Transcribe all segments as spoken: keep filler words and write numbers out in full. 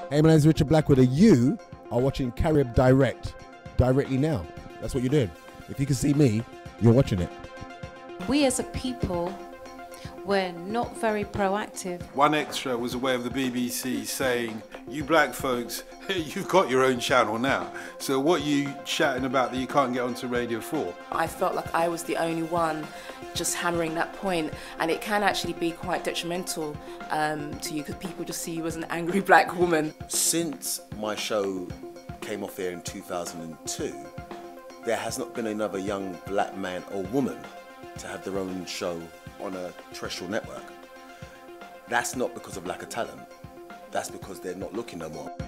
Hey, my name is Richard Blackwood. You are watching CaribDirect directly now. That's what you're doing. If you can see me, you're watching it. We as a people were not very proactive. One extra was aware of the B B C saying, you black folks, you've got your own channel now. So what are you shouting about that you can't get onto Radio four? I felt like I was the only one just hammering that point, and it can actually be quite detrimental um, to you because people just see you as an angry black woman. Since my show came off air in two thousand two, there has not been another young black man or woman to have their own show on a terrestrial network. That's not because of lack of talent, that's because they're not looking no more.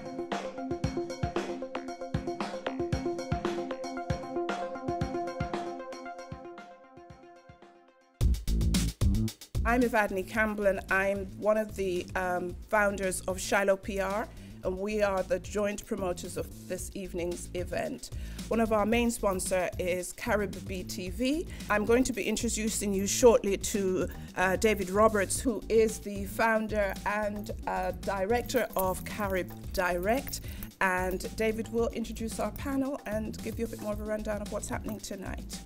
I'm Evadne Campbell, and I'm one of the um, founders of Shiloh P R, and we are the joint promoters of this evening's event. One of our main sponsors is Carib T V. I'm going to be introducing you shortly to uh, David Roberts, who is the founder and uh, director of CaribDirect. And David will introduce our panel and give you a bit more of a rundown of what's happening tonight.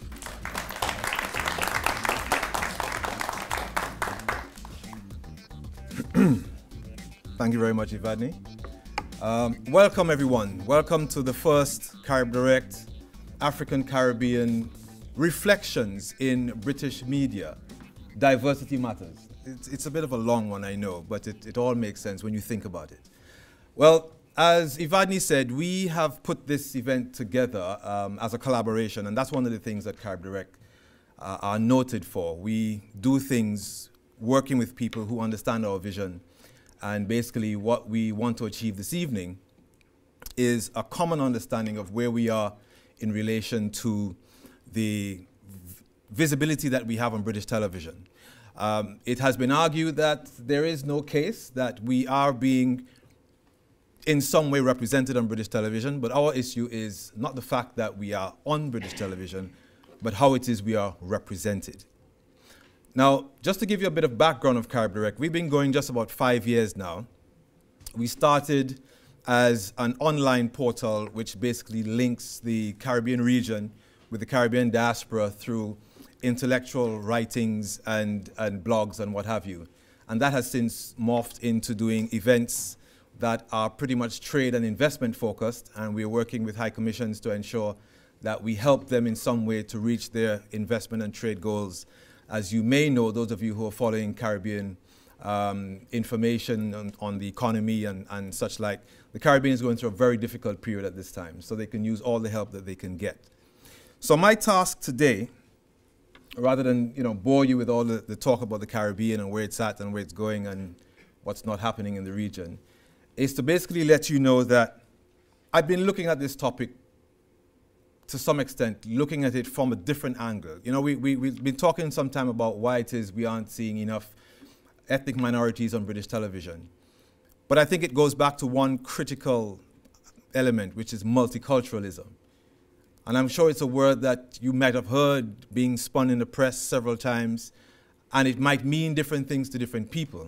Thank you very much, Evadne. Um, welcome, everyone. Welcome to the first CaribDirect African Caribbean Reflections in British Media. Diversity Matters. It's, it's a bit of a long one, I know, but it, it all makes sense when you think about it. Well, as Evadne said, we have put this event together um, as a collaboration, and that's one of the things that CaribDirect uh, are noted for. We do things working with people who understand our vision. And basically what we want to achieve this evening is a common understanding of where we are in relation to the visibility that we have on British television. Um, it has been argued that there is no case that we are being in some way represented on British television, but our issue is not the fact that we are on British television, but how it is we are represented. Now, just to give you a bit of background of CaribDirect, we've been going just about five years now. We started as an online portal which basically links the Caribbean region with the Caribbean diaspora through intellectual writings and, and blogs and what have you. And that has since morphed into doing events that are pretty much trade and investment focused, and we're working with high commissions to ensure that we help them in some way to reach their investment and trade goals. As you may know, those of you who are following Caribbean um, information on, on the economy and, and such like, the Caribbean is going through a very difficult period at this time, so they can use all the help that they can get. So my task today, rather than you know, bore you with all the, the talk about the Caribbean and where it's at and where it's going and what's not happening in the region, is to basically let you know that I've been looking at this topic to some extent, looking at it from a different angle. You know, we, we, we've been talking some time about why it is we aren't seeing enough ethnic minorities on British television. But I think it goes back to one critical element, which is multiculturalism. And I'm sure it's a word that you might have heard being spun in the press several times, and it might mean different things to different people.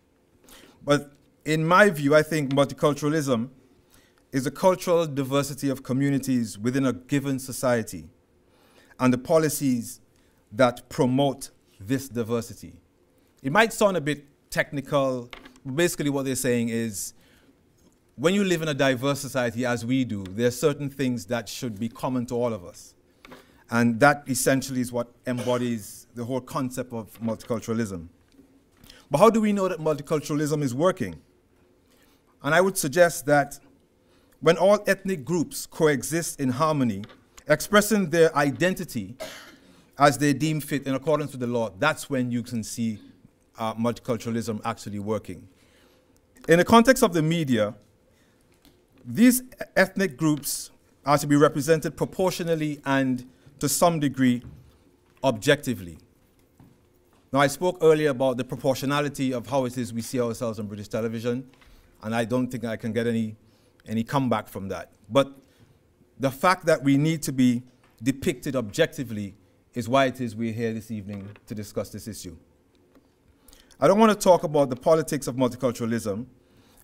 But in my view, I think multiculturalism is a cultural diversity of communities within a given society and the policies that promote this diversity. It might sound a bit technical, but basically what they're saying is when you live in a diverse society as we do, there are certain things that should be common to all of us. And that essentially is what embodies the whole concept of multiculturalism. But how do we know that multiculturalism is working? And I would suggest that when all ethnic groups coexist in harmony, expressing their identity as they deem fit in accordance with the law, that's when you can see uh, multiculturalism actually working. In the context of the media, these ethnic groups are to be represented proportionally and to some degree objectively. Now, I spoke earlier about the proportionality of how it is we see ourselves on British television, and I don't think I can get any any comeback from that. But the fact that we need to be depicted objectively is why it is we're here this evening to discuss this issue. I don't want to talk about the politics of multiculturalism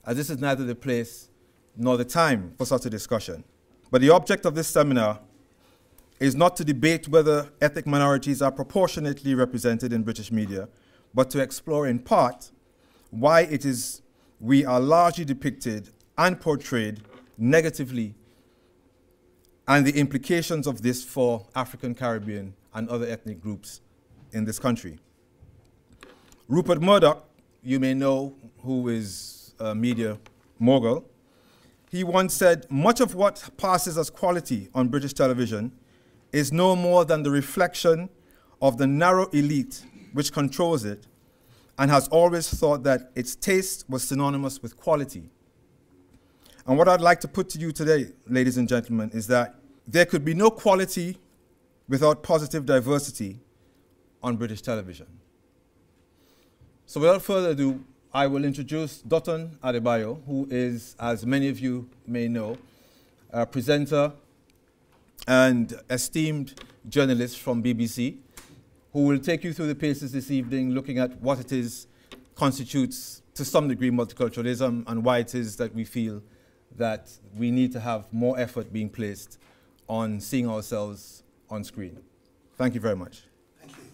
as this is neither the place nor the time for such a discussion. But the object of this seminar is not to debate whether ethnic minorities are proportionately represented in British media, but to explore in part why it is we are largely depicted and portrayed negatively, and the implications of this for African, Caribbean, and other ethnic groups in this country. Rupert Murdoch, you may know, who is a media mogul, he once said, "Much of what passes as quality on British television is no more than the reflection of the narrow elite which controls it, and has always thought that its taste was synonymous with quality." And what I'd like to put to you today, ladies and gentlemen, is that there could be no quality without positive diversity on British television. So without further ado, I will introduce Dotun Adebayo, who is, as many of you may know, a presenter and esteemed journalist from B B C, who will take you through the paces this evening, looking at what it is constitutes, to some degree, multiculturalism, and why it is that we feel that we need to have more effort being placed on seeing ourselves on screen. Thank you very much. Thank you.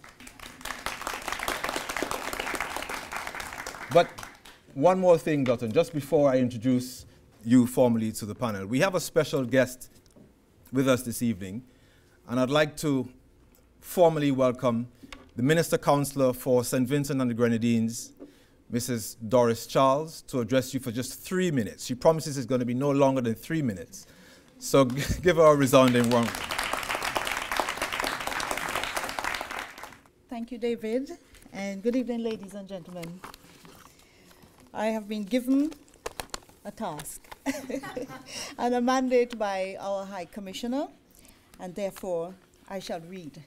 But one more thing, Dotun, just before I introduce you formally to the panel. We have a special guest with us this evening, and I'd like to formally welcome the Minister Councillor for Saint Vincent and the Grenadines, Missus Doris Charles, to address you for just three minutes. She promises it's going to be no longer than three minutes. So give her a resounding round. Thank you, David, and good evening, ladies and gentlemen. I have been given a task and a mandate by our High Commissioner, and therefore I shall read.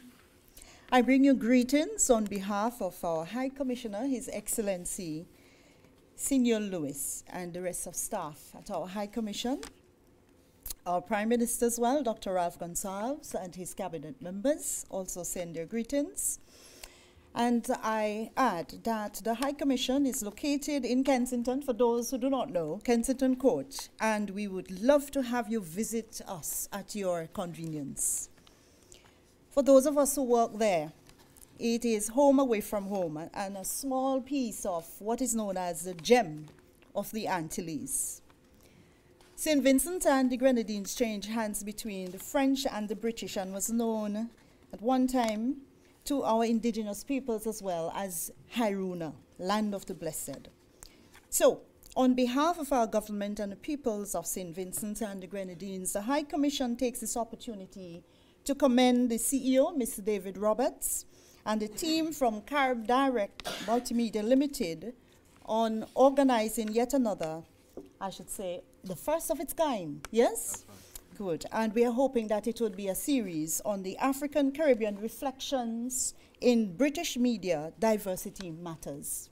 I bring you greetings on behalf of our High Commissioner, His Excellency Senior Lewis, and the rest of staff at our High Commission, our Prime Minister as well, Doctor Ralph Gonsalves, and his cabinet members also send their greetings. And I add that the High Commission is located in Kensington, for those who do not know, Kensington Court, and we would love to have you visit us at your convenience. For those of us who work there, it is home away from home, and a small piece of what is known as the gem of the Antilles. Saint Vincent and the Grenadines changed hands between the French and the British, and was known at one time to our indigenous peoples as well as Hairuna, land of the blessed. So, on behalf of our government and the peoples of Saint Vincent and the Grenadines, the High Commission takes this opportunity to commend the C E O, Mister David Roberts, and the team from CaribDirect Multi-Media Limited on organizing yet another, I should say, the first of its kind, yes? Good, and we are hoping that it would be a series on the African Caribbean reflections in British media diversity matters.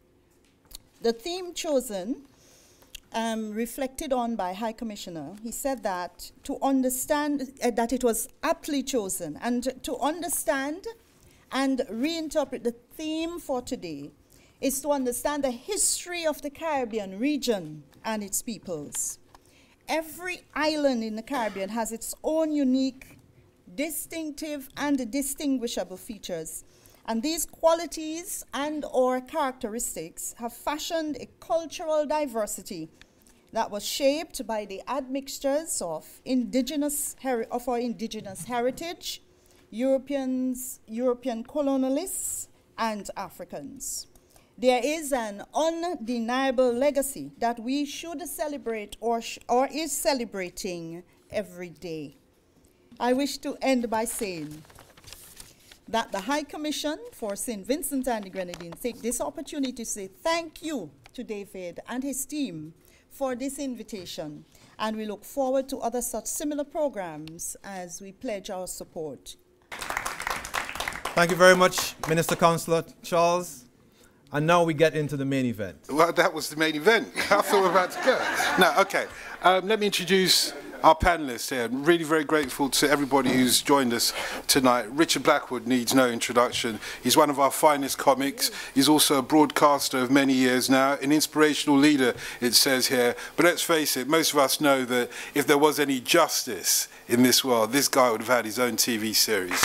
The theme chosen, um, reflected on by High Commissioner, he said that to understand, uh, that it was aptly chosen, and to understand and reinterpret the theme for today is to understand the history of the Caribbean region and its peoples. Every island in the Caribbean has its own unique, distinctive, and distinguishable features. And these qualities and or characteristics have fashioned a cultural diversity that was shaped by the admixtures of indigenous of our indigenous heritage, Europeans, European colonialists, and Africans. There is an undeniable legacy that we should celebrate or, sh or is celebrating every day. I wish to end by saying that the High Commission for Saint Vincent and the Grenadines take this opportunity to say thank you to David and his team for this invitation, and we look forward to other such similar programs as we pledge our support. Thank you very much, Minister Councillor Charles. And now we get into the main event. Well, that was the main event. I thought we were about to go. No, okay. Um, let me introduce our panellists here. I'm really very grateful to everybody who's joined us tonight. Richard Blackwood needs no introduction. He's one of our finest comics. He's also a broadcaster of many years now, an inspirational leader, it says here. But let's face it, most of us know that if there was any justice in this world, this guy would have had his own T V series.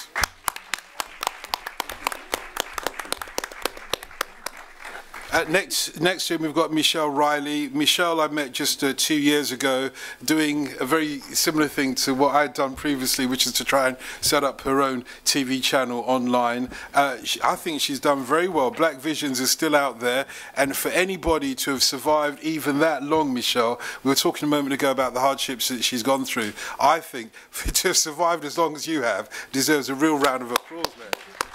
Uh, next, next to him, we've got Michelle Riley. Michelle, I met just uh, two years ago doing a very similar thing to what I'd done previously, which is to try and set up her own T V channel online. Uh, she, I think she's done very well. Black Visions is still out there, and for anybody to have survived even that long, Michelle, we were talking a moment ago about the hardships that she's gone through. I think to have survived as long as you have deserves a real round of applause, man.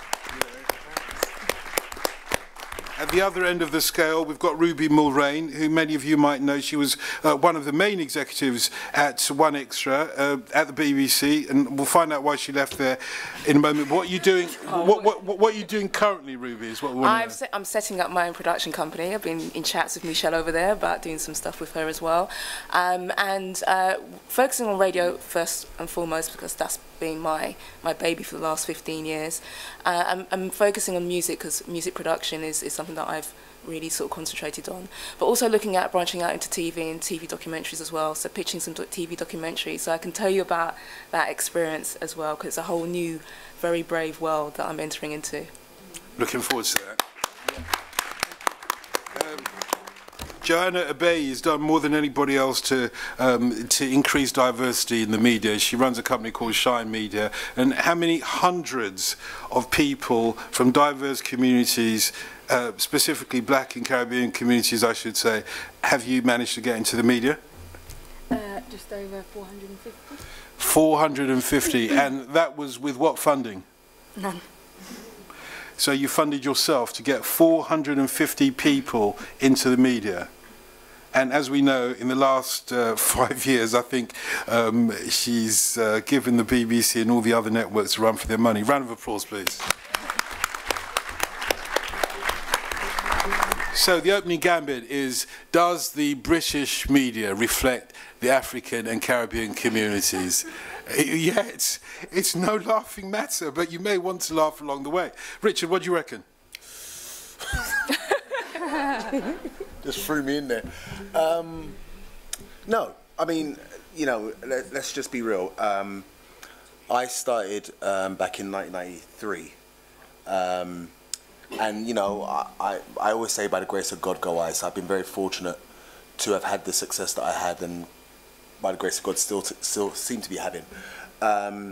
At the other end of the scale, we've got Ruby Mulrain, who many of you might know. She was uh, one of the main executives at One Extra uh, at the B B C, and we'll find out why she left there in a moment. What are you doing? Oh, what, what, what, what are you doing currently, Ruby? Is what we want to know. Se I'm setting up my own production company. I've been in chats with Michelle over there about doing some stuff with her as well, um, and uh, focusing on radio first and foremost because that's been my my baby for the last fifteen years. Uh, I'm, I'm focusing on music because music production is, is something that I've really sort of concentrated on, but also looking at branching out into T V and T V documentaries as well, so pitching some T V documentaries so I can tell you about that experience as well, because it's a whole new, very brave world that I'm entering into. Looking forward to that. Um, Joanna Abbey has done more than anybody else to um, to increase diversity in the media. She runs a company called Shine Media. And how many hundreds of people from diverse communities, uh, specifically Black and Caribbean communities, I should say, have you managed to get into the media? Uh, just over four hundred fifty. four hundred fifty. And that was with what funding? None. So you funded yourself to get four hundred fifty people into the media. And as we know, in the last uh, five years, I think um, she's uh, given the B B C and all the other networks a run for their money. Round of applause, please. So the opening gambit is, does the British media reflect the African and Caribbean communities? Yeah, it's, it's no laughing matter, but you may want to laugh along the way. Richard, what do you reckon? Just threw me in there. Um, no, I mean, you know, let, let's just be real. Um, I started um, back in nineteen ninety-three. Um, and, you know, I, I, I always say by the grace of God go I. So I've been very fortunate to have had the success that I had, and by the grace of God still, to, still seem to be having. Um,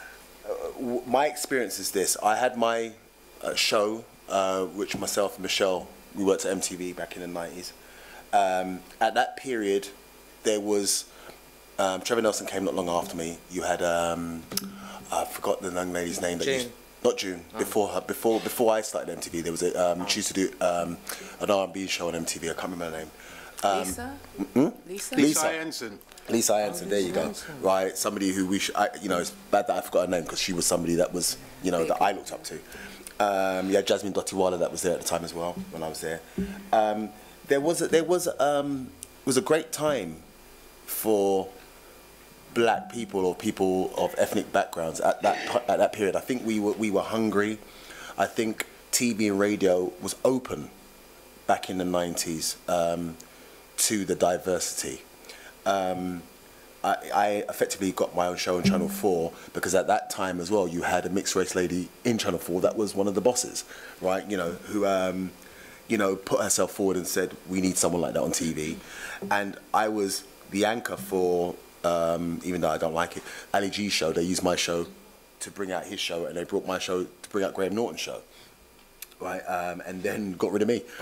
w my experience is this. I had my uh, show, uh, which myself and Michelle, we worked at M T V back in the nineties. Um, at that period, there was, um, Trevor Nelson came not long after me. You had, um, I forgot the young lady's name. That June. Used, not June, oh. before her, before before I started M T V, there was a, um, she used to do um, an R and B show on M T V, I can't remember her name. Um, Lisa? Mm-hmm? Lisa? Lisa Anson. Lisa Anson, oh, there you go. Anson. Right, somebody who we should, I, you know, it's bad that I forgot her name because she was somebody that was, you know, Big. that I looked up to. Um, yeah, Jasmine Dottiwala that was there at the time as well when I was there. Um, there was a, there was um, was a great time for Black people or people of ethnic backgrounds at that at that period. I think we were we were hungry. I think T V and radio was open back in the nineties um, to the diversity. Um, I, I effectively got my own show on Channel four because at that time as well you had a mixed race lady in Channel four that was one of the bosses, right? You know, who um, you know, put herself forward and said we need someone like that on T V, and I was the anchor for um, even though I don't like it, Ali G's show. They used my show to bring out his show, and they brought my show to bring out Graham Norton's show, right? Um, and then got rid of me,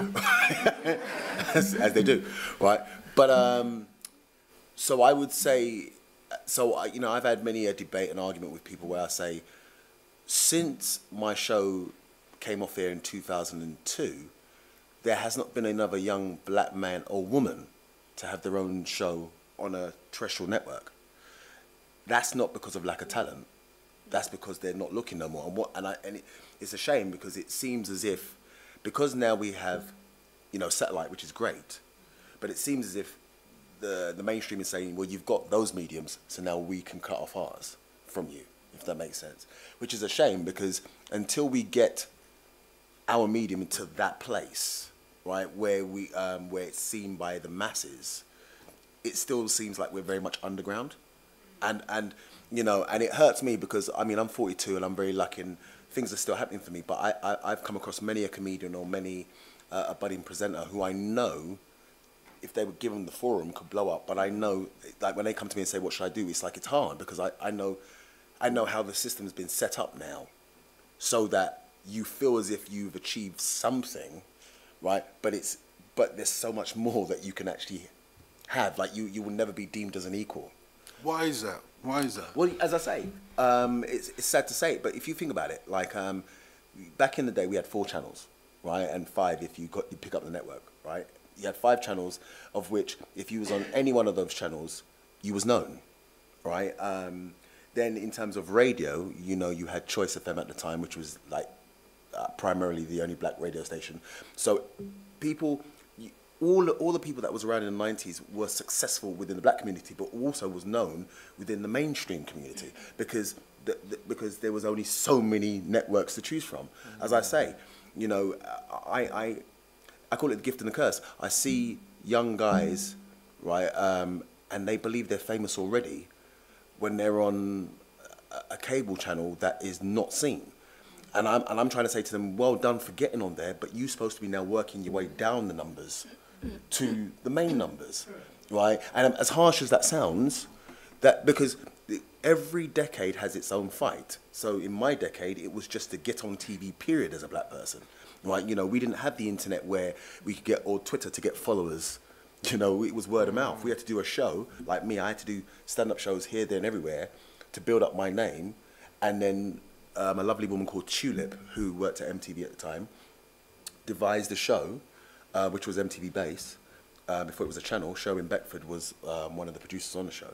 as, as they do, right? But um, so I would say, so I, you know, I've had many a debate and argument with people where I say, since my show came off there in two thousand two, there has not been another young Black man or woman to have their own show on a terrestrial network. That's not because of lack of talent. That's because they're not looking no more. And what? And, I, and it, it's a shame because it seems as if, because now we have, you know, satellite, which is great, but it seems as if the, the mainstream is saying, well, you've got those mediums, so now we can cut off ours from you, if that makes sense. Which is a shame, because until we get our medium to that place, right, where we um, where it's seen by the masses, it still seems like we're very much underground, and and you know, and it hurts me because I mean I'm forty-two and I'm very lucky and things are still happening for me. But I, I I've come across many a comedian or many uh, a budding presenter who I know, if they were given the forum, could blow up. But I know, like when they come to me and say, "What should I do?" It's like it's hard because I I know, I know how the system has been set up now, so that you feel as if you've achieved something, right? But it's but there's so much more that you can actually have. Like you, you will never be deemed as an equal. Why is that? Why is that? Well, as I say, um, it's, it's sad to say it, but if you think about it, like um, back in the day, we had four channels, right, and five if you got you pick up the network, right? You had five channels, of which if you was on any one of those channels, you was known, right? Um, then in terms of radio, you know, you had Choice F M at the time, which was like uh, primarily the only black radio station. So people, all all the people that was around in the nineties were successful within the black community, but also was known within the mainstream community because the, the, because there was only so many networks to choose from. Mm-hmm. As I say, you know, I, I I call it the gift and the curse. I see young guys, right, um, and they believe they're famous already when they're on a, a cable channel that is not seen. And I'm, and I'm trying to say to them, well done for getting on there, but you're supposed to be now working your way down the numbers to the main numbers, right? And as harsh as that sounds, that because every decade has its own fight. So in my decade, it was just to get on T V, period, as a black person, right? You know, we didn't have the internet where we could get, or Twitter to get followers. You know, it was word of mouth. We had to do a show, like me, I had to do stand-up shows here, there, and everywhere to build up my name. And then um, a lovely woman called Tulip, who worked at M T V at the time, devised a show, uh, which was M T V based, uh, before it was a channel. Show in Beckford was um, one of the producers on the show.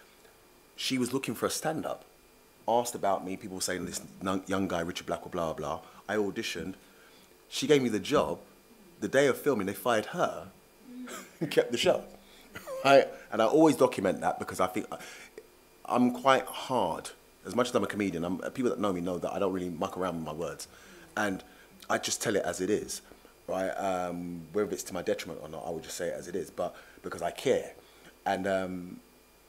She was looking for a stand-up, asked about me, people were saying, this young guy, Richard Black, or blah, blah. I auditioned. She gave me the job. The day of filming, they fired her and kept the show. Right? And I always document that because I think I, I'm quite hard. As much as I'm a comedian, I'm, people that know me know that I don't really muck around with my words. And I just tell it as it is, right? Um, whether it's to my detriment or not, I would just say it as it is, but because I care. And um,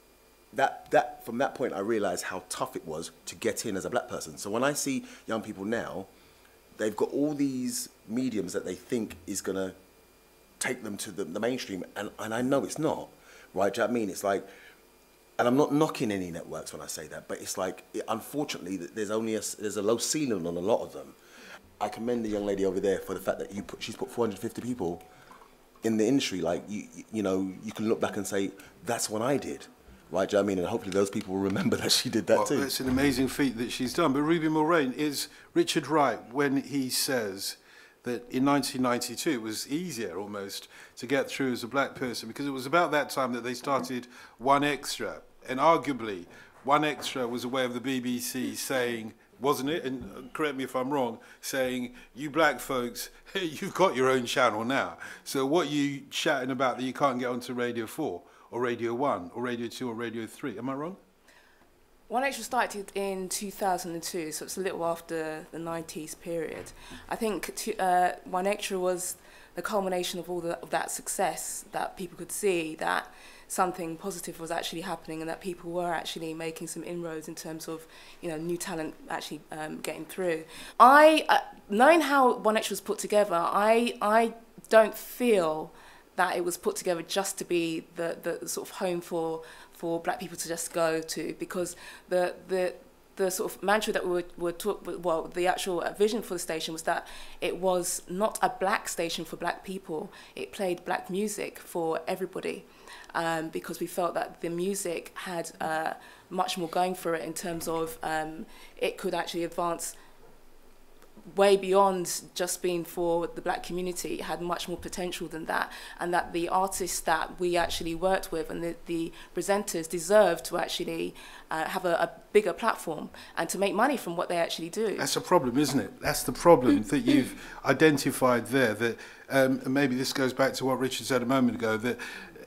that, that, from that point, I realized how tough it was to get in as a black person. So when I see young people now, they've got all these mediums that they think is going to take them to the, the mainstream, and, and I know it's not, right? Do you know what I mean? It's like, and I'm not knocking any networks when I say that, but it's like, it, unfortunately, there's only a, there's a low ceiling on a lot of them. I commend the young lady over there for the fact that you put, she's put four hundred fifty people in the industry. Like, you, you know, you can look back and say, that's what I did, right? Do you know what I mean? And hopefully those people will remember that she did that well, too. It's an amazing feat that she's done. But Ruby Mulrain, is Richard right when he says that in nineteen ninety-two it was easier almost to get through as a black person because it was about that time that they started One Extra, and arguably One Extra was a way of the B B C saying, wasn't it, and correct me if I'm wrong, saying, you black folks, hey, you've got your own channel now, so what you shouting about that you can't get onto Radio four or Radio one or Radio two or Radio three, am I wrong? One Extra started in two thousand two, so it's a little after the nineties period. I think to, uh, One Extra was the culmination of all the, of that success, that people could see that something positive was actually happening and that people were actually making some inroads in terms of, you know, new talent actually um, getting through. I, uh, knowing how One Extra was put together, I, I don't feel that it was put together just to be the, the sort of home for for black people to just go to, because the the the sort of mantra that we were, were taught, well, the actual vision for the station was that it was not a black station for black people. It played black music for everybody, um, because we felt that the music had uh, much more going for it in terms of um, it could actually advance way beyond just being for the black community. It had much more potential than that, and that the artists that we actually worked with and the, the presenters deserved to actually uh, have a, a bigger platform and to make money from what they actually do. That's a problem, isn't it? That's the problem that you've identified there, that um, and maybe this goes back to what Richard said a moment ago, that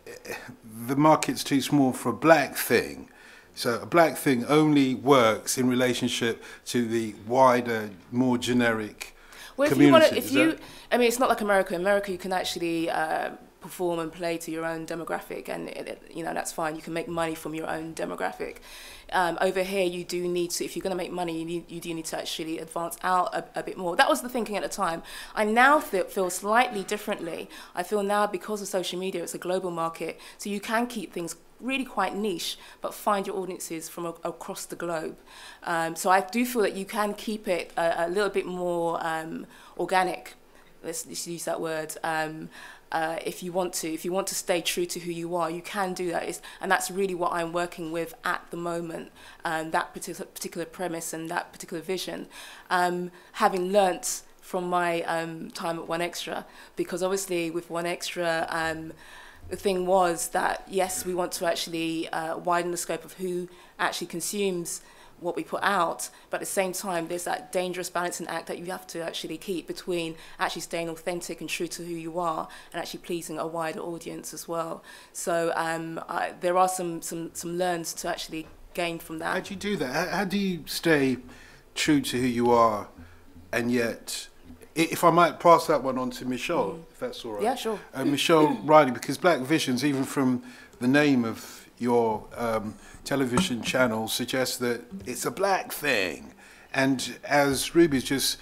the market's too small for a black thing. So a black thing only works in relationship to the wider, more generic well, if community. You wanna, if you, I mean, it's not like America. In America, you can actually uh, perform and play to your own demographic, and it, it, you know that's fine. You can make money from your own demographic. Um, over here, you do need to, if you're going to make money, you, need, you do need to actually advance out a, a bit more. That was the thinking at the time. I now feel, feel slightly differently. I feel now because of social media, it's a global market, so you can keep things really quite niche, but find your audiences from a, across the globe. Um, so I do feel that you can keep it a, a little bit more um, organic. Let's, let's use that word. Um, Uh, if you want to, if you want to stay true to who you are, you can do that. It's, and that's really what I'm working with at the moment, um, that particular, particular premise and that particular vision. Um, having learnt from my um, time at One Extra, because obviously with One Extra, um, the thing was that, yes, we want to actually uh, widen the scope of who actually consumes what we put out, but at the same time there's that dangerous balancing act that you have to actually keep between actually staying authentic and true to who you are and actually pleasing a wider audience as well. So um, I, there are some, some, some learns to actually gain from that. How do you do that? How, how do you stay true to who you are and yet, if I might pass that one on to Michelle, mm. if that's all right. Yeah, sure. Uh, Michelle Riley, because Black Visions, even from the name of your um, television channel, suggests that it's a black thing. And as Ruby's just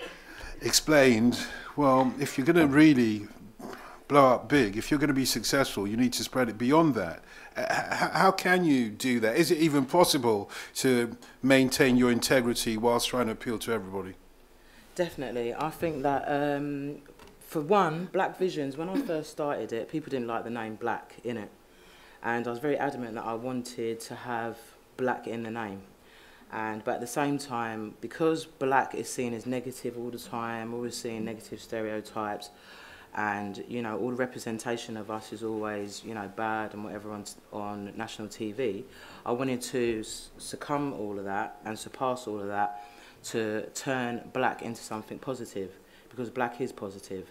explained, well, if you're going to really blow up big, if you're going to be successful, you need to spread it beyond that. Uh, how can you do that? Is it even possible to maintain your integrity whilst trying to appeal to everybody? Definitely. I think that, um, for one, Black Visions, when I first started it, people didn't like the name Black in it. And I was very adamant that I wanted to have black in the name. And but at the same time, because black is seen as negative all the time, always seeing negative stereotypes, and you know, all the representation of us is always, you know, bad and whatever on, on national T V, I wanted to succumb all of that and surpass all of that to turn black into something positive, because black is positive.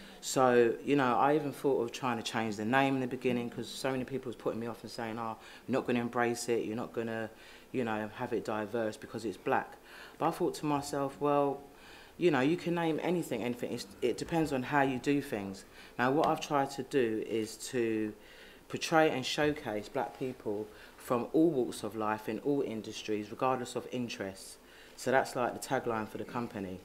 So, you know, I even thought of trying to change the name in the beginning, because so many people was putting me off and saying, oh, you're not going to embrace it, you're not going to, you know, have it diverse because it's black. But I thought to myself, well, you know, you can name anything, anything. It's, it depends on how you do things. Now, what I've tried to do is to portray and showcase black people from all walks of life, in all industries, regardless of interests. So that's like the tagline for the company.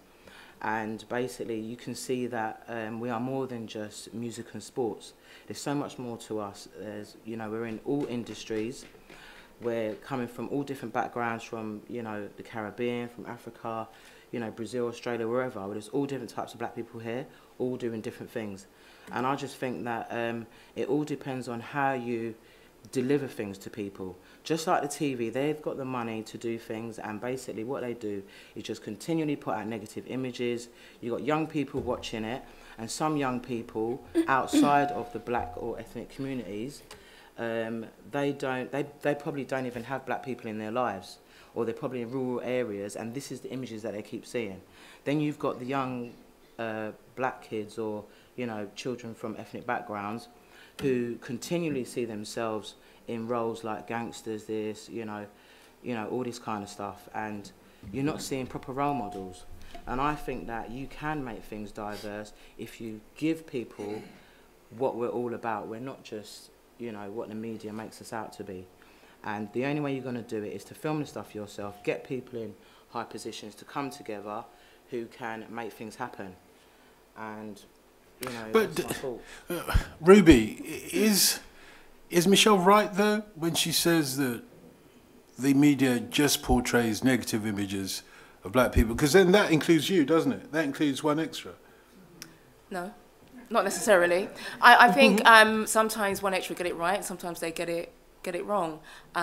And basically, you can see that um, we are more than just music and sports. There's so much more to us. There's, you know, we're in all industries. We're coming from all different backgrounds, from, you know, the Caribbean, from Africa, you know, Brazil, Australia, wherever. There's all different types of black people here, all doing different things. And I just think that um, it all depends on how you deliver things to people. Just like the T V, they've got the money to do things, and basically what they do is just continually put out negative images. You've got young people watching it, and some young people outside of the black or ethnic communities, um, they don't, they, they probably don't even have black people in their lives, or they're probably in rural areas, and this is the images that they keep seeing. Then you've got the young uh, black kids, or, you know, children from ethnic backgrounds, who continually see themselves in roles like gangsters, this, you know, you know, all this kind of stuff, and you're not seeing proper role models. And I think that you can make things diverse if you give people what we're all about. We're not just, you know, what the media makes us out to be. And the only way you're going to do it is to film the stuff yourself, get people in high positions to come together who can make things happen. And, you know, but that's my thought. Uh, Ruby, is is Michelle right though when she says that the media just portrays negative images of black people? Because then that includes you, doesn't it? That includes One Extra. No, not necessarily. I, I think um, sometimes One Extra get it right, sometimes they get it get it wrong.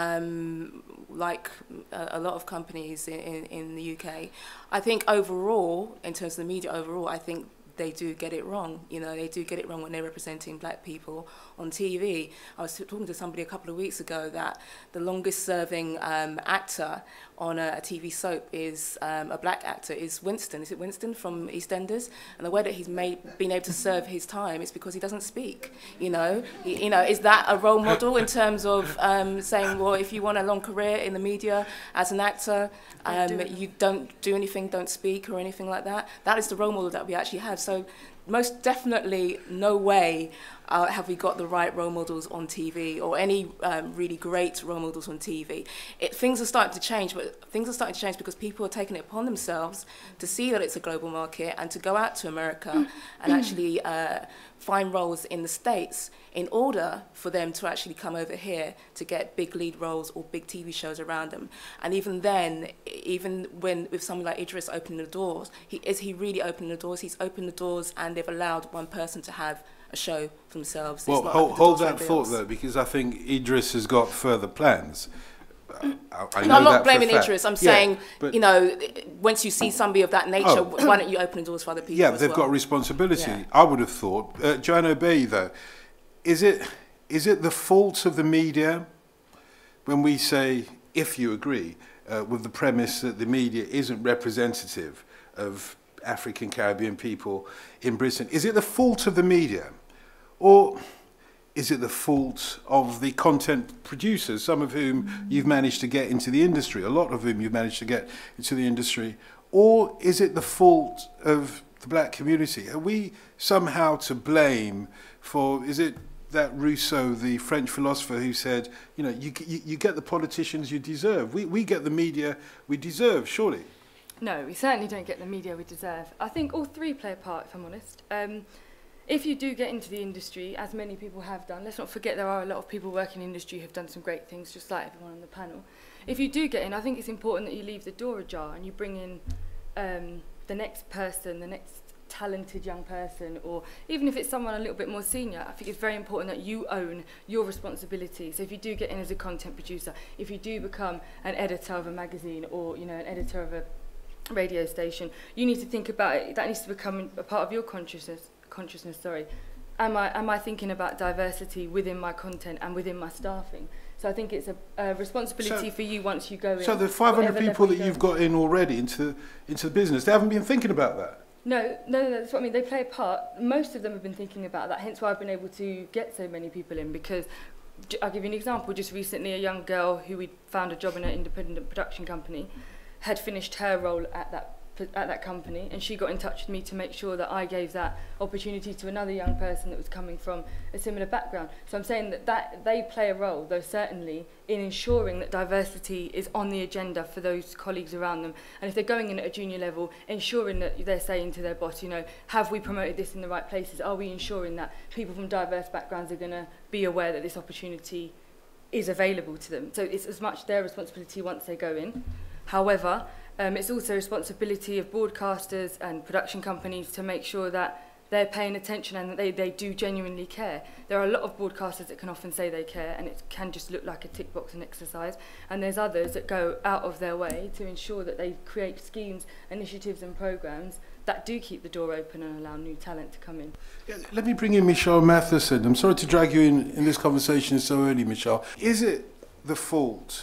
Um, like a, a lot of companies in, in, in the U K. I think overall, in terms of the media overall, I think they do get it wrong. You know, they do get it wrong when they're representing black people on T V. I was talking to somebody a couple of weeks ago that the longest serving um, actor on a, a T V soap is um, a black actor, is Winston. Is it Winston from EastEnders? And the way that he's made, been able to serve his time is because he doesn't speak. You know, he, you know, is that a role model in terms of um, saying, well, if you want a long career in the media as an actor, um, you don't do anything, don't speak or anything like that? That is the role model that we actually have. So most definitely no way uh, have we got the right role models on T V or any um, really great role models on T V. It, things are starting to change, but things are starting to change because people are taking it upon themselves to see that it's a global market and to go out to America and actually uh, find roles in the States in order for them to actually come over here to get big lead roles or big T V shows around them. And even then, even when with someone like Idris opening the doors, he, is he really opening the doors? He's opened the doors and they've allowed one person to have a show for themselves. Well, hold, hold that thought though, because I think Idris has got further plans. I, I no, know I'm not that blaming Idris. Idris. I'm yeah, saying, but, you know, once you see somebody of that nature, oh. why don't you open the doors for other people? Yeah, as they've well? got responsibility. Yeah. I would have thought. Uh, Joanna Obey, though, is it is it the fault of the media when we say, if you agree uh, with the premise that the media isn't representative of African Caribbean people in Britain? Is it the fault of the media, or is it the fault of the content producers, some of whom you've managed to get into the industry, a lot of whom you've managed to get into the industry, or is it the fault of the black community? Are we somehow to blame for, is it that Rousseau, the French philosopher, who said, you know, you, you, you get the politicians you deserve. We, we get the media we deserve, surely. No, we certainly don't get the media we deserve. I think all three play a part, if I'm honest. Um, if you do get into the industry, as many people have done, let's not forget there are a lot of people working in the industry who have done some great things, just like everyone on the panel. If you do get in, I think it's important that you leave the door ajar and you bring in um, the next person, the next talented young person, or even if it's someone a little bit more senior. I think it's very important that you own your responsibility. So if you do get in as a content producer, if you do become an editor of a magazine or, you know, an editor of a radio station, you need to think about it. That needs to become a part of your consciousness. Consciousness, sorry. Am I am I thinking about diversity within my content and within my staffing? So I think it's a, a responsibility so, for you once you go in. So the five hundred people that you've got in already into into the business, they haven't been thinking about that. No, no, no, that's what I mean. They play a part. Most of them have been thinking about that. Hence why I've been able to get so many people in. Because I'll give you an example. Just recently, a young girl who we found a job in an independent production company had finished her role at that at that company, and she got in touch with me to make sure that I gave that opportunity to another young person that was coming from a similar background. So I'm saying that, that they play a role, though certainly, in ensuring that diversity is on the agenda for those colleagues around them. And if they're going in at a junior level, ensuring that they're saying to their boss, you know, have we promoted this in the right places? Are we ensuring that people from diverse backgrounds are going to be aware that this opportunity is available to them? So it's as much their responsibility once they go in. However, Um, it's also a responsibility of broadcasters and production companies to make sure that they're paying attention and that they, they do genuinely care. There are a lot of broadcasters that can often say they care, and it can just look like a tick boxing exercise. And there's others that go out of their way to ensure that they create schemes, initiatives and programmes that do keep the door open and allow new talent to come in. Yeah, let me bring in Michelle Matheson. I'm sorry to drag you in, in this conversation so early, Michelle. Is it the fault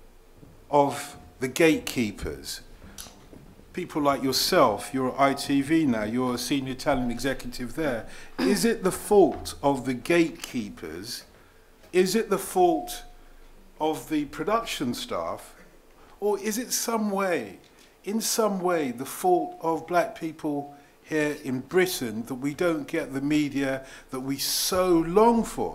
of the gatekeepers, people like yourself? You're at I T V now, you're a senior talent executive there. Is it the fault of the gatekeepers? Is it the fault of the production staff? Or is it some way, in some way, the fault of black people here in Britain that we don't get the media that we so long for?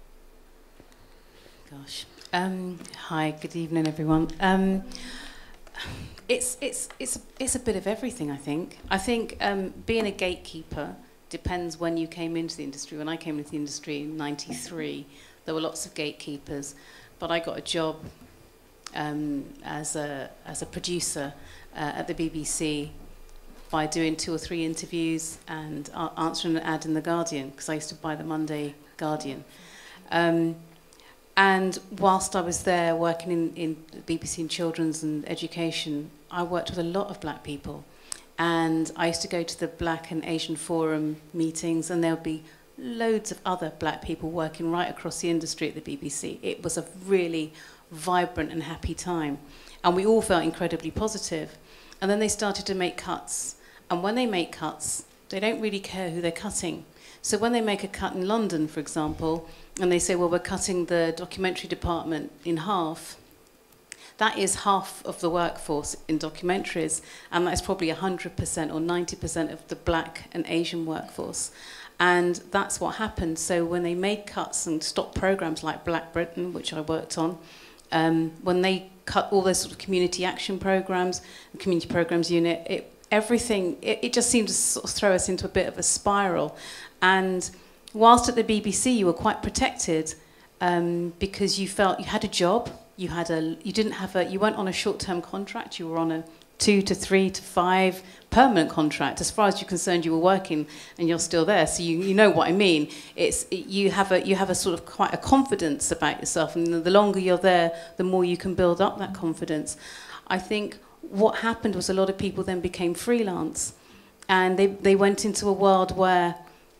Gosh. Um, hi, good evening, everyone. Um, it's it's it's it's a bit of everything, I think. I think um, being a gatekeeper depends when you came into the industry. When I came into the industry in ninety-three, there were lots of gatekeepers, but I got a job um, as a as a producer uh, at the B B C by doing two or three interviews and uh, answering an ad in the Guardian, because I used to buy the Monday Guardian. Um, And whilst I was there working in, in B B C in children's and education, I worked with a lot of black people. And I used to go to the Black and Asian Forum meetings, and there would be loads of other black people working right across the industry at the B B C. It was a really vibrant and happy time. And we all felt incredibly positive. And then they started to make cuts. And when they make cuts, they don't really care who they're cutting. So when they make a cut in London, for example, and they say, well, we're cutting the documentary department in half, that is half of the workforce in documentaries, and that's probably one hundred percent or ninety percent of the black and Asian workforce. And that's what happened. So when they made cuts and stopped programs like Black Britain, which I worked on, um, when they cut all those sort of community action programs, the community programs unit, it, everything, it, it just seemed to sort of throw us into a bit of a spiral. And whilst at the B B C you were quite protected um, because you felt you had a job, you had a, you didn't have a, you weren't on a short-term contract, you were on a two to three to five permanent contract. As far as you're concerned, you were working and you're still there. So you, you know what I mean. It's, it, you have a, you have a sort of quite a confidence about yourself, and the longer you're there, the more you can build up that confidence. I think what happened was a lot of people then became freelance, and they, they went into a world where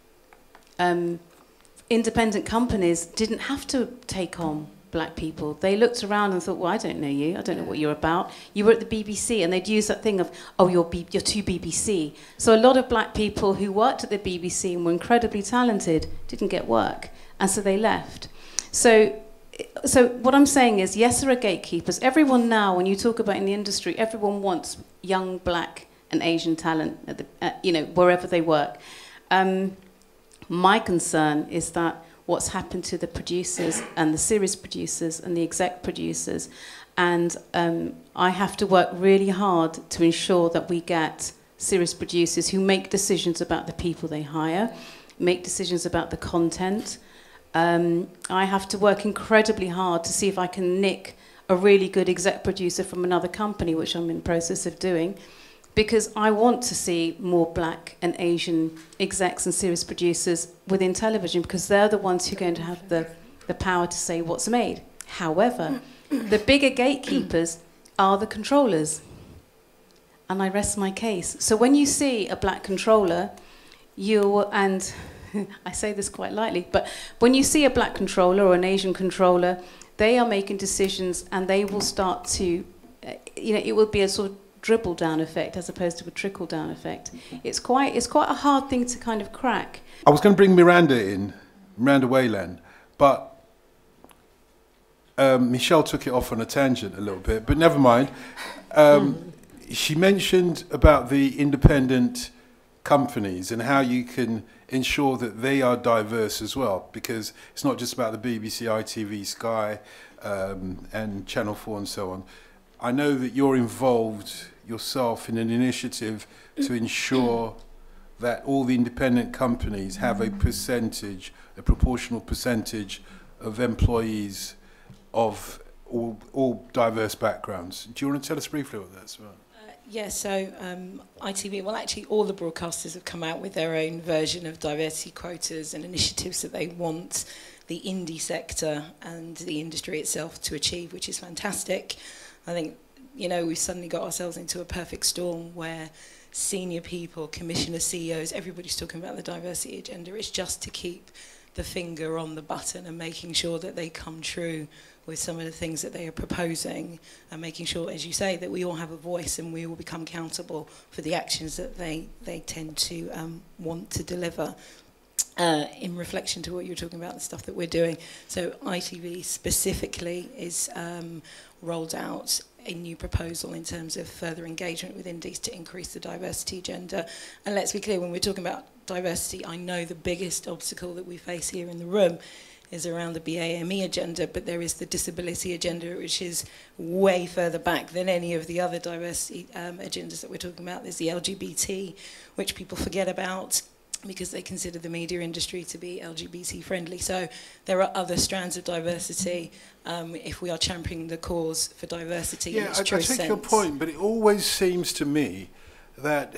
um, independent companies didn't have to take on black people. They looked around and thought, well, I don't know you. I don't know what you're about. You were at the B B C, and they'd use that thing of, oh, you're, B you're too B B C. So a lot of black people who worked at the B B C and were incredibly talented didn't get work, and so they left. So, so what I'm saying is, yes, there are gatekeepers. Everyone now, when you talk about in the industry, everyone wants young black and Asian talent, at the, uh, you know, wherever they work. Um, my concern is that what's happened to the producers and the series producers and the exec producers. And um, I have to work really hard to ensure that we get series producers who make decisions about the people they hire, make decisions about the content. Um, I have to work incredibly hard to see if I can nick a really good exec producer from another company, which I'm in the process of doing, because I want to see more black and Asian execs and series producers within television, because they're the ones who are going to have the, the power to say what's made. However, the bigger gatekeepers are the controllers. And I rest my case. So when you see a black controller, you and I say this quite lightly, but when you see a black controller or an Asian controller, they are making decisions, and they will start to, uh, you know, it will be a sort of dribble down effect as opposed to a trickle down effect. It's quite, it's quite a hard thing to kind of crack. I was going to bring Miranda in, Miranda Wayland, but um, Michelle took it off on a tangent a little bit, but never mind. Um, mm. She mentioned about the independent companies and how you can ensure that they are diverse as well, because it's not just about the B B C, I T V, Sky, um, and Channel four and so on. I know that you're involved yourself in an initiative to ensure that all the independent companies have a percentage, a proportional percentage of employees of all, all diverse backgrounds. Do you want to tell us briefly about that as well? Uh, yeah, so um, I T V, well actually all the broadcasters have come out with their own version of diversity quotas and initiatives that they want the indie sector and the industry itself to achieve, which is fantastic. I think, you know, we've suddenly got ourselves into a perfect storm where senior people, commissioners, C E Os, everybody's talking about the diversity agenda. It's just to keep the finger on the button and making sure that they come true with some of the things that they are proposing, and making sure, as you say, that we all have a voice and we all become accountable for the actions that they, they tend to um, want to deliver. Uh, in reflection to what you're talking about, the stuff that we're doing. So I T V specifically is um, rolled out a new proposal in terms of further engagement with indies to increase the diversity agenda. And let's be clear, when we're talking about diversity, I know the biggest obstacle that we face here in the room is around the B A M E agenda, but there is the disability agenda, which is way further back than any of the other diversity um, agendas that we're talking about. There's the L G B T, which people forget about, because they consider the media industry to be L G B T friendly. So there are other strands of diversity um, if we are championing the cause for diversity yeah, in its I, true I take sense. your point, but it always seems to me that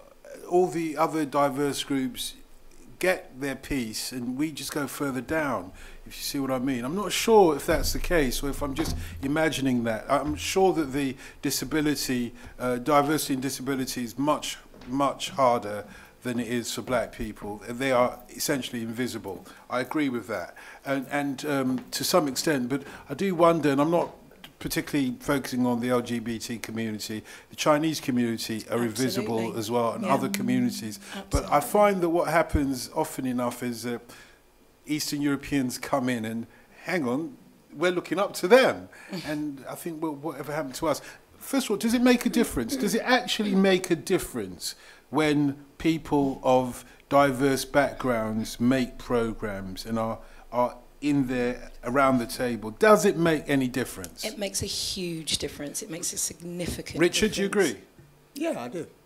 all the other diverse groups get their piece and we just go further down, if you see what I mean. I'm not sure if that's the case, or if I'm just imagining that. I'm sure that the disability, uh, diversity and disability is much much harder than it is for black people. They are essentially invisible. I agree with that, and, and um, to some extent, but I do wonder, and I'm not particularly focusing on the L G B T community, the Chinese community are Absolutely. invisible as well, and Yeah. other communities. Absolutely. But I find that what happens often enough is that Eastern Europeans come in and, hang on, we're looking up to them. And I think, well, whatever happened to us? First of all, does it make a difference? Does it actually make a difference when people of diverse backgrounds make programs and are, are in there around the table? Does it make any difference? It makes a huge difference. It makes a significant Richard, difference. do you agree? Yeah, I do.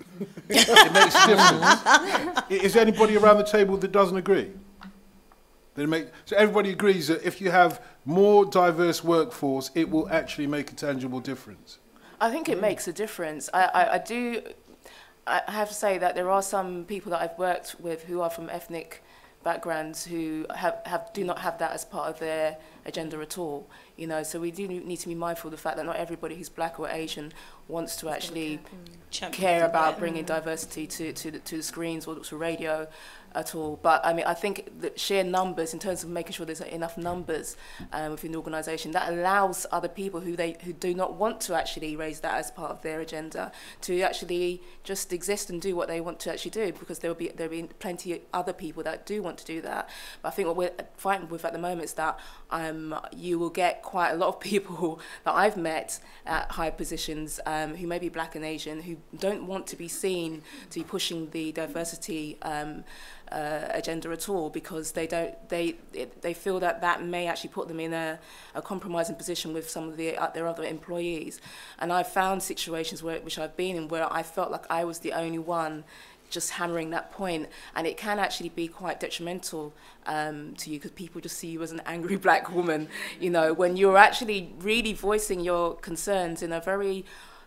It makes a difference. Is there anybody around the table that doesn't agree? That it make, so everybody agrees that if you have more diverse workforce, it will actually make a tangible difference. I think it makes a difference. I, I, I do. I have to say that there are some people that I've worked with who are from ethnic backgrounds who have, have do not have that as part of their agenda at all. You know, so we do need to be mindful of the fact that not everybody who's black or Asian wants to actually care about bringing diversity to to the, to the screens or to radio at all. But I mean, I think the sheer numbers, in terms of making sure there's enough numbers um, within the organisation, that allows other people who they who do not want to actually raise that as part of their agenda to actually just exist and do what they want to actually do, because there will be there will be plenty of other people that do want to do that. But I think what we're fighting with at the moment is that um, you will get quite a lot of people that I've met at high positions um, who may be black and Asian, who don't want to be seen to be pushing the diversity um, uh, agenda at all, because they don't they it, they feel that that may actually put them in a, a compromising position with some of the, uh, their other employees. And I've found situations where which I've been in where I felt like I was the only one just hammering that point, and it can actually be quite detrimental um, to you, because people just see you as an angry black woman, you know, when you're actually really voicing your concerns in a very,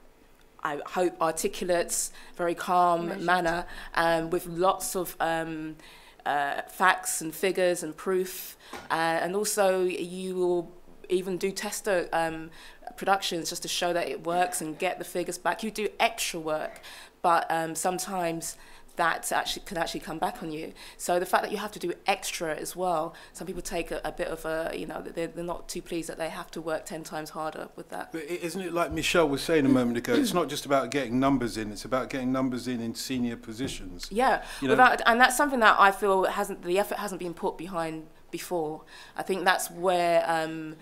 I hope, articulate, very calm Measured. manner, um, with lots of um, uh, facts and figures and proof, uh, and also you will even do tester um, productions just to show that it works and get the figures back. You do extra work, but um, sometimes that actually can actually come back on you. So the fact that you have to do extra as well, some people take a, a bit of a, you know, they're, they're not too pleased that they have to work ten times harder with that. But isn't it like Michelle was saying a moment ago, it's not just about getting numbers in, it's about getting numbers in in senior positions. Yeah, you know? without, and that's something that I feel hasn't, the effort hasn't been put behind before. I think that's where um,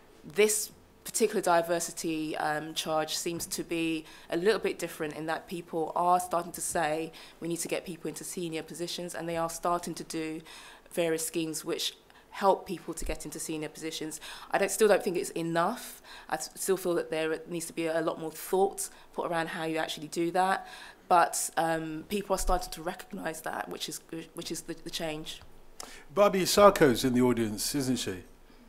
this particular diversity um, charge seems to be a little bit different, in that people are starting to say we need to get people into senior positions, and they are starting to do various schemes which help people to get into senior positions. I don't, still don't think it's enough. I still feel that there needs to be a lot more thought put around how you actually do that, but um, people are starting to recognise that, which is, which is the, the change. Barbie Isako's in the audience, isn't she?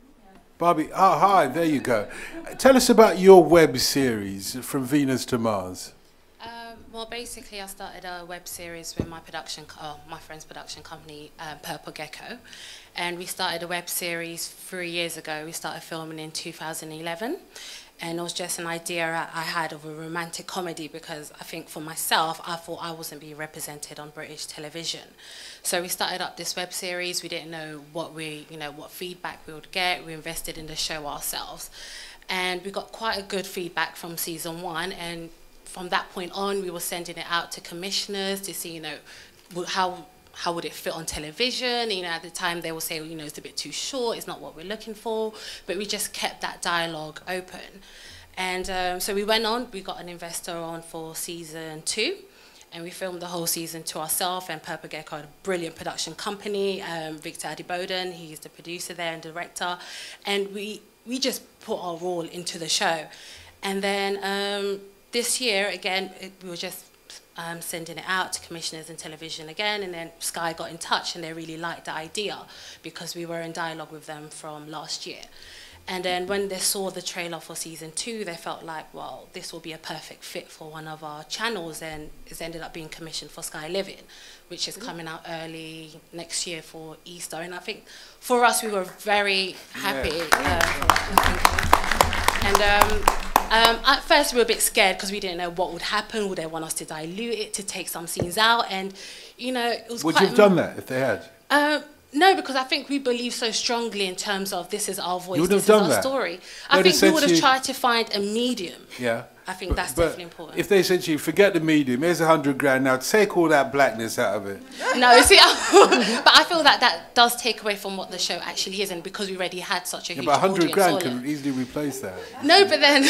Barbie, oh, hi, there you go. Tell us about your web series, From Venus to Mars. Um, well, basically, I started a web series with my production, uh, my friend's production company, um, Purple Gecko, and we started a web series three years ago. We started filming in two thousand eleven, and it was just an idea I had of a romantic comedy, because I think for myself, I thought I wasn't being represented on British television. So we started up this web series. We didn't know what we, you know, what feedback we would get. We invested in the show ourselves, and we got quite a good feedback from season one. And from that point on, we were sending it out to commissioners to see, you know, how how would it fit on television. You know, at the time they would say, you know, it's a bit too short. It's not what we're looking for. But we just kept that dialogue open, and um, so we went on. We got an investor on for season two. And we filmed the whole season to ourselves, and Purple Gecko, a brilliant production company, um, Victor Adiboden, he's the producer there and director, and we we just put our all into the show. And then um, this year, again, it, we were just um, sending it out to commissioners and television again, and then Sky got in touch, and they really liked the idea, because we were in dialogue with them from last year. And then when they saw the trailer for season two, they felt like, well, this will be a perfect fit for one of our channels, and it's ended up being commissioned for Sky Living, which is coming out early next year for Easter. And I think for us, we were very happy. Yeah. Uh, and um, Um, at first, we were a bit scared because we didn't know what would happen. Would they want us to dilute it, to take some scenes out? And, you know, it was Would quite... you have done that if they had? Um, no, because I think we believe so strongly in terms of this is our voice, You would this have is done our that. story. They'd I think have we said would to have you- tried to find a medium. Yeah. I think But- that's but definitely important. If they said to you, forget the medium, here's a hundred grand, now take all that blackness out of it. No, you see, but I feel that that does take away from what the show actually is, and because we already had such a Yeah, huge but a hundred audience grand all can easily replace that. No, but then,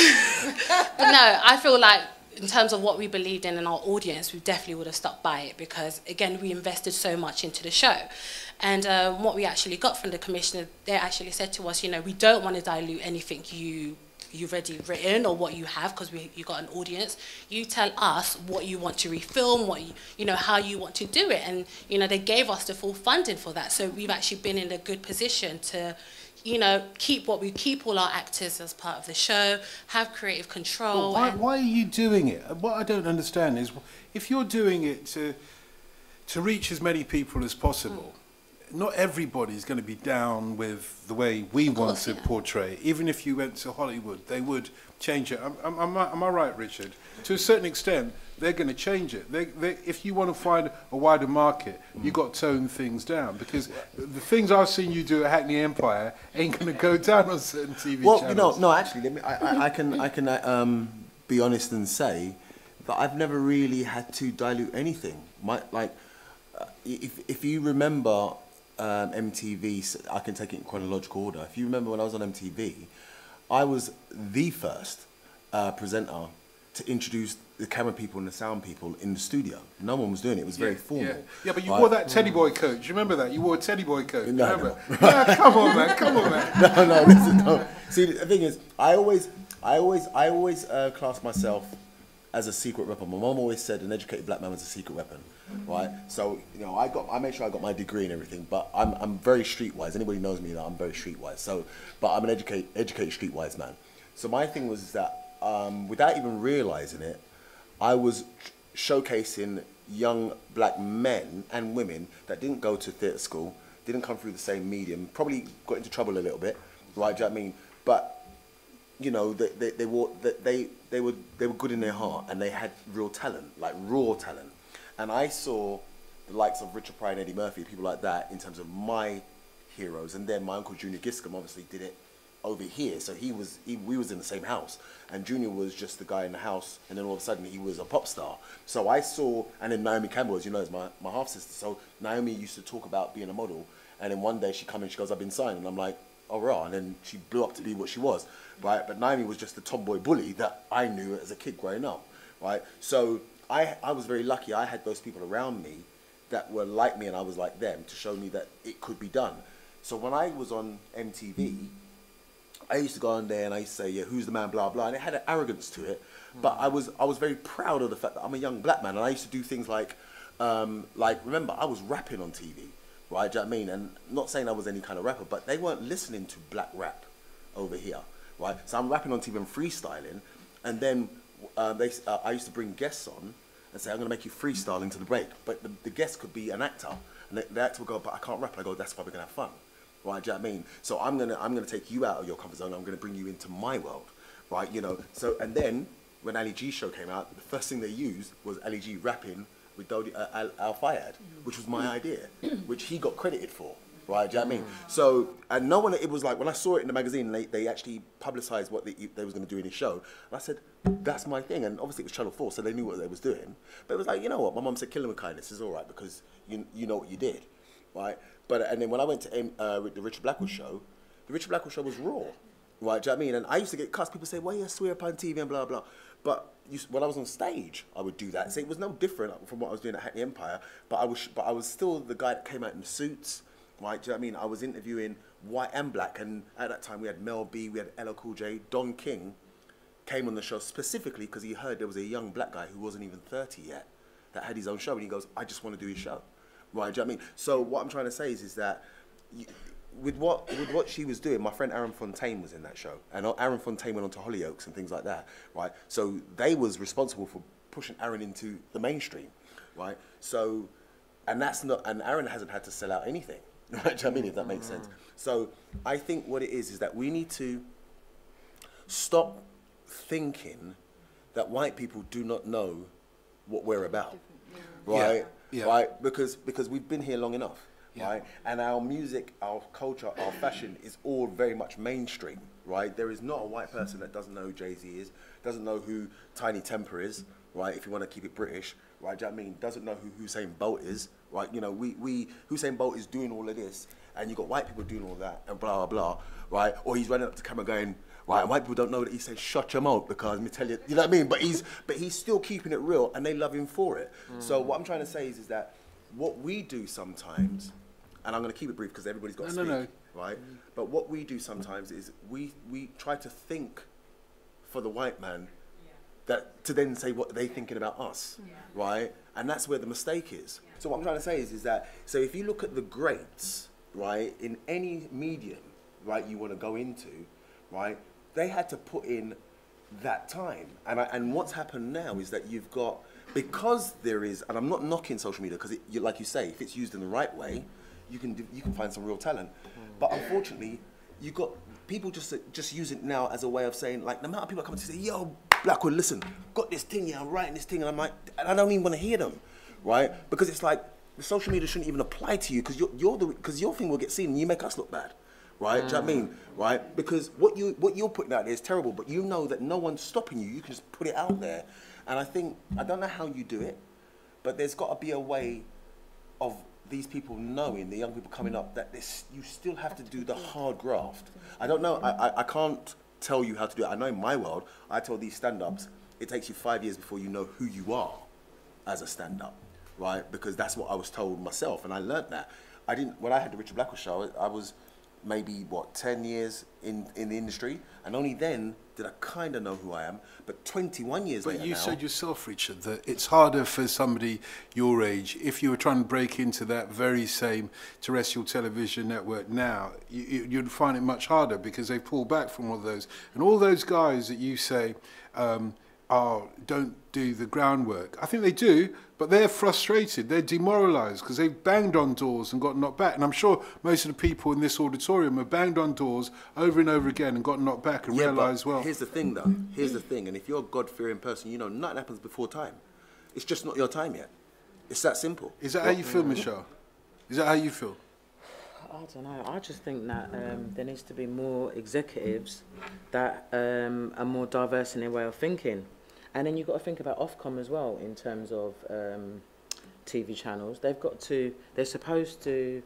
but no, I feel like in terms of what we believed in and our audience, we definitely would have stuck by it because, again, we invested so much into the show. And um, what we actually got from the commissioner, they actually said to us, you know, we don't want to dilute anything you you've already written or what you have because we you got an audience. You tell us what you want to refilm, what you, you know, how you want to do it. And, you know, they gave us the full funding for that. So we've actually been in a good position to, you know, keep what we keep all our actors as part of the show, have creative control. Well, why, and why are you doing it? What I don't understand is if you're doing it to to reach as many people as possible, mm. not everybody's going to be down with the way we of want course, to yeah. portray. Even if you went to Hollywood, they would change it. Am, am, am, I, am I right, Richard? To a certain extent, they're going to change it. They, they, if you want to find a wider market, mm. you've got to tone things down because the things I've seen you do at Hackney Empire ain't going to go down on certain T V well, channels. Well, you know, no, actually, let me, I, I, I can, I can uh, um, be honest and say that I've never really had to dilute anything. My, like, uh, if, if you remember um, M T V, I can take it in chronological order. If you remember when I was on M T V, I was the first uh, presenter to introduce the camera people and the sound people in the studio. No one was doing it. It was very Yeah, formal. yeah. yeah, but you right? wore that Teddy Boy coat. Do you remember that? You wore a Teddy Boy coat. No, remember? no. Yeah, come on, man. Come on, man. no, no, listen, no. See, the thing is, I always, I always, I always uh, class myself as a secret weapon. My mom always said an educated black man was a secret weapon, right? So, you know, I got, I made sure I got my degree and everything, but I'm, I'm very streetwise. Anybody knows me that I'm very streetwise. So, but I'm an educate, educated streetwise man. So my thing was that, um, without even realizing it, I was showcasing young black men and women that didn't go to theatre school, didn't come through the same medium, probably got into trouble a little bit, right? Do you know what I mean? But you know, they they they were they they were they were good in their heart and they had real talent, like raw talent. And I saw the likes of Richard Pryor and Eddie Murphy, people like that, in terms of my heroes. And then my uncle Junior Giscombe obviously did it over here, so he was he, we was in the same house, and Junior was just the guy in the house, and then all of a sudden he was a pop star. So I saw, and then Naomi Campbell, as you know, is my, my half sister. So Naomi used to talk about being a model, and then one day she come in, she goes, "I've been signed," and I'm like, "Oh right," and then she blew up to be what she was, right? But Naomi was just the tomboy bully that I knew as a kid growing up, right? So I I was very lucky. I had those people around me that were like me, and I was like them, to show me that it could be done. So when I was on M T V. I used to go on there and I used to say, yeah, who's the man, blah, blah, and it had an arrogance to it. But I was I was very proud of the fact that I'm a young black man, and I used to do things like, um, like remember, I was rapping on T V, right, do you know what I mean? And not saying I was any kind of rapper, but they weren't listening to black rap over here, right? So I'm rapping on T V and freestyling, and then uh, they, uh, I used to bring guests on and say, I'm going to make you freestyle into the break. But the, the guest could be an actor, and the, the actor would go, but I can't rap. And I go, that's why we're going to have fun. Right, do you know what I mean? So I'm gonna I'm gonna take you out of your comfort zone. I'm gonna bring you into my world, right? You know. So and then when Ali G's show came out, the first thing they used was Ali G rapping with Dodi, uh, Al, Al Fayed, which was my idea, which he got credited for, right? Do you know what I mean? So and no one. It was like when I saw it in the magazine, they they actually publicised what they they was gonna do in his show. And I said, that's my thing. And obviously it was Channel Four, so they knew what they was doing. But it was like, you know what? My mum said, kill him with kindness is all right because you you know what you did, right? But and then when I went to uh, the Richard Blackwood show, the Richard Blackwood show was raw, right? Do you know what I mean? And I used to get cussed. People say, "Why you swear upon T V and blah blah." But you, when I was on stage, I would do that. So it was no different from what I was doing at Hackney Empire. But I was, but I was still the guy that came out in the suits, right? Do you know what I mean? I was interviewing white and black, and at that time we had Mel B, we had L L Cool J, Don King came on the show specifically because he heard there was a young black guy who wasn't even thirty yet that had his own show, and he goes, "I just want to do his show." Right, do you know what I mean? So what I'm trying to say is, is that you, with what with what she was doing, my friend Aaron Fontaine was in that show, and Aaron Fontaine went on to Hollyoaks and things like that, right? So they was responsible for pushing Aaron into the mainstream, right? So, and that's not, and Aaron hasn't had to sell out anything, right? Do you know what I mean? If that makes sense. So I think what it is is that we need to stop thinking that white people do not know what we're about, Yeah. right? Yeah. Right? Because because we've been here long enough, Yeah. right? And our music, our culture, our fashion is all very much mainstream, right? There is not a white person that doesn't know who Jay-Z is, doesn't know who Tiny Temper is, right? If you want to keep it British, right? Do you know what I mean? Doesn't know who Usain Bolt is, right? You know, we we Usain Bolt is doing all of this, and you got white people doing all that, and blah blah blah, right? Or he's running up to camera going, right, and white people don't know that he said shut your mouth because let me tell you, you know what I mean? But he's but he's still keeping it real, and they love him for it. Mm. So what I'm trying to say is, is that what we do sometimes, and I'm going to keep it brief because everybody's got no, to no, speak, no. right? But what we do sometimes is we we try to think for the white man, yeah, that to then say what they're thinking about us, yeah, right? And that's where the mistake is. Yeah. So what I'm trying to say is, is that so if you look at the greats, right, in any medium, right, you want to go into, right, they had to put in that time. And, I, and what's happened now is that you've got, because there is, and I'm not knocking social media, because you, like you say, if it's used in the right way, you can, do, you can find some real talent. But unfortunately, you got people just just use it now as a way of saying, like, the amount of people come to say, yo, Blackwood, listen, got this thing, yeah, I'm writing this thing, and I'm like, and I don't even want to hear them, right? Because it's like, the social media shouldn't even apply to you, because you're, you're the, because your thing will get seen and you make us look bad. Right? Mm. Do you know what I mean? Right? Because what you what you're putting out there is terrible, but you know that no one's stopping you. You can just put it out there. And I think, I don't know how you do it, but there's got to be a way of these people knowing, the young people coming up, that this, you still have to do the hard graft. I don't know, I, I, I can't tell you how to do it. I know in my world, I tell these stand-ups, it takes you five years before you know who you are as a stand-up, right? Because that's what I was told myself, and I learned that. I didn't, when I had the Richard Blackwood show, I was maybe, what, ten years in, in the industry, and only then did I kind of know who I am, but twenty-one years but later you now, said yourself, Richard, that it's harder for somebody your age, if you were trying to break into that very same terrestrial television network now, you, you, you'd find it much harder because they pull back from all those. And all those guys that you say um, are, don't do the groundwork, I think they do, but they're frustrated, they're demoralised because they've banged on doors and got knocked back. And I'm sure most of the people in this auditorium have banged on doors over and over again and got knocked back and yeah, realised, well... here's the thing though, here's the thing, and if you're a God-fearing person, you know nothing happens before time. It's just not your time yet. It's that simple. Is that how you feel, Michelle? Is that how you feel? I don't know. I just think that um, there needs to be more executives that um, are more diverse in their way of thinking. And then you've got to think about Ofcom as well in terms of um, T V channels. They've got to, they're supposed to,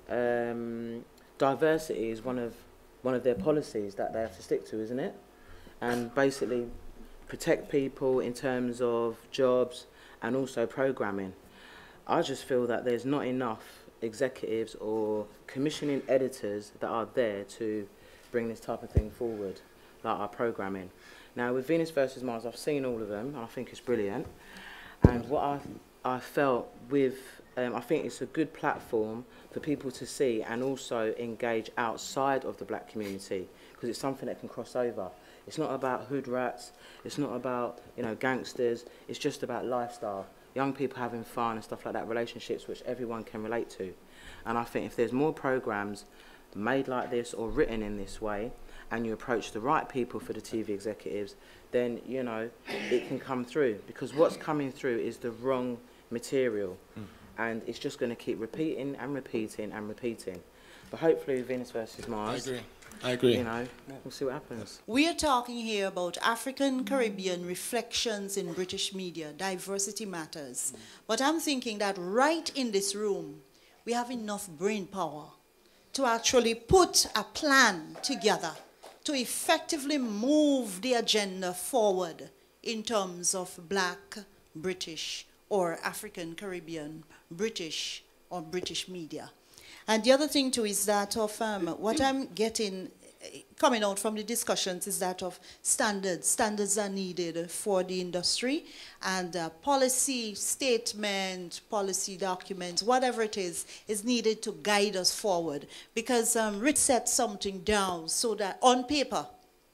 um, diversity is one of, one of their policies that they have to stick to, isn't it? And basically protect people in terms of jobs and also programming. I just feel that there's not enough executives or commissioning editors that are there to bring this type of thing forward, like our programming. Now, with Venus versus Mars, I've seen all of them, and I think it's brilliant. And what I, I felt with, um, I think it's a good platform for people to see and also engage outside of the black community, because it's something that can cross over. It's not about hood rats, it's not about, you know, gangsters, it's just about lifestyle. Young people having fun and stuff like that, relationships which everyone can relate to. And I think if there's more programs made like this or written in this way, and you approach the right people for the T V executives, then, you know, it can come through. Because what's coming through is the wrong material. Mm. And it's just going to keep repeating and repeating and repeating. But hopefully Venus versus Mars, I agree. I agree. You know, we'll see what happens. We are talking here about African Caribbean reflections in British media, diversity matters. Mm. But I'm thinking that right in this room, we have enough brain power to actually put a plan together to effectively move the agenda forward in terms of black, British, or African Caribbean, British, or British media. And the other thing too is that of um, what I'm getting, coming out from the discussions is that of standards. Standards are needed for the industry, and uh, policy statement, policy documents, whatever it is, is needed to guide us forward. Because um, Rich set something down so that on paper,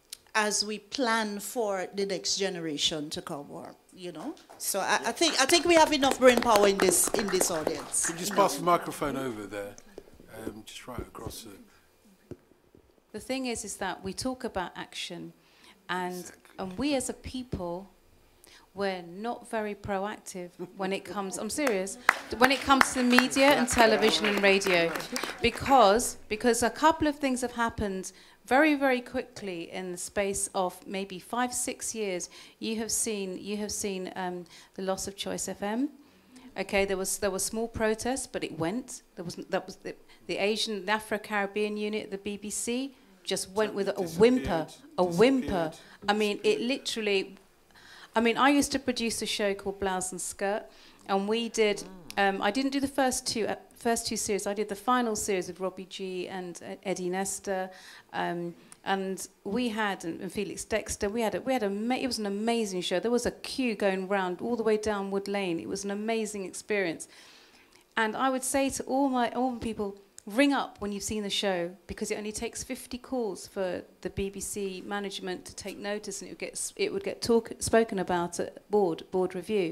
as we plan for the next generation to come, or you know. So I, I think I think we have enough brain power in this in this audience. Could you just pass the microphone over there, um, just right across the. The thing is, is that we talk about action, and And we as a people, we're not very proactive when it comes, I'm serious, when it comes to media and television and radio. Because, because a couple of things have happened very, very quickly in the space of maybe five, six years. You have seen, you have seen um, the loss of Choice F M. Okay, there was there were small protests, but it went. There was that was the, the Asian, the Afro-Caribbean unit at the B B C just went with a whimper, a whimper. I mean, it literally. I mean, I used to produce a show called Blouse and Skirt, and we did. Um, I didn't do the first two uh, first two series. I did the final series with Robbie G and uh, Eddie Nestor, um, and we had and, and Felix Dexter. We had a, we had a. It was an amazing show. There was a queue going round all the way down Wood Lane. It was an amazing experience, and I would say to all my all my people, ring up when you've seen the show, because it only takes fifty calls for the B B C management to take notice, and it would get it would get talk, spoken about at board board review.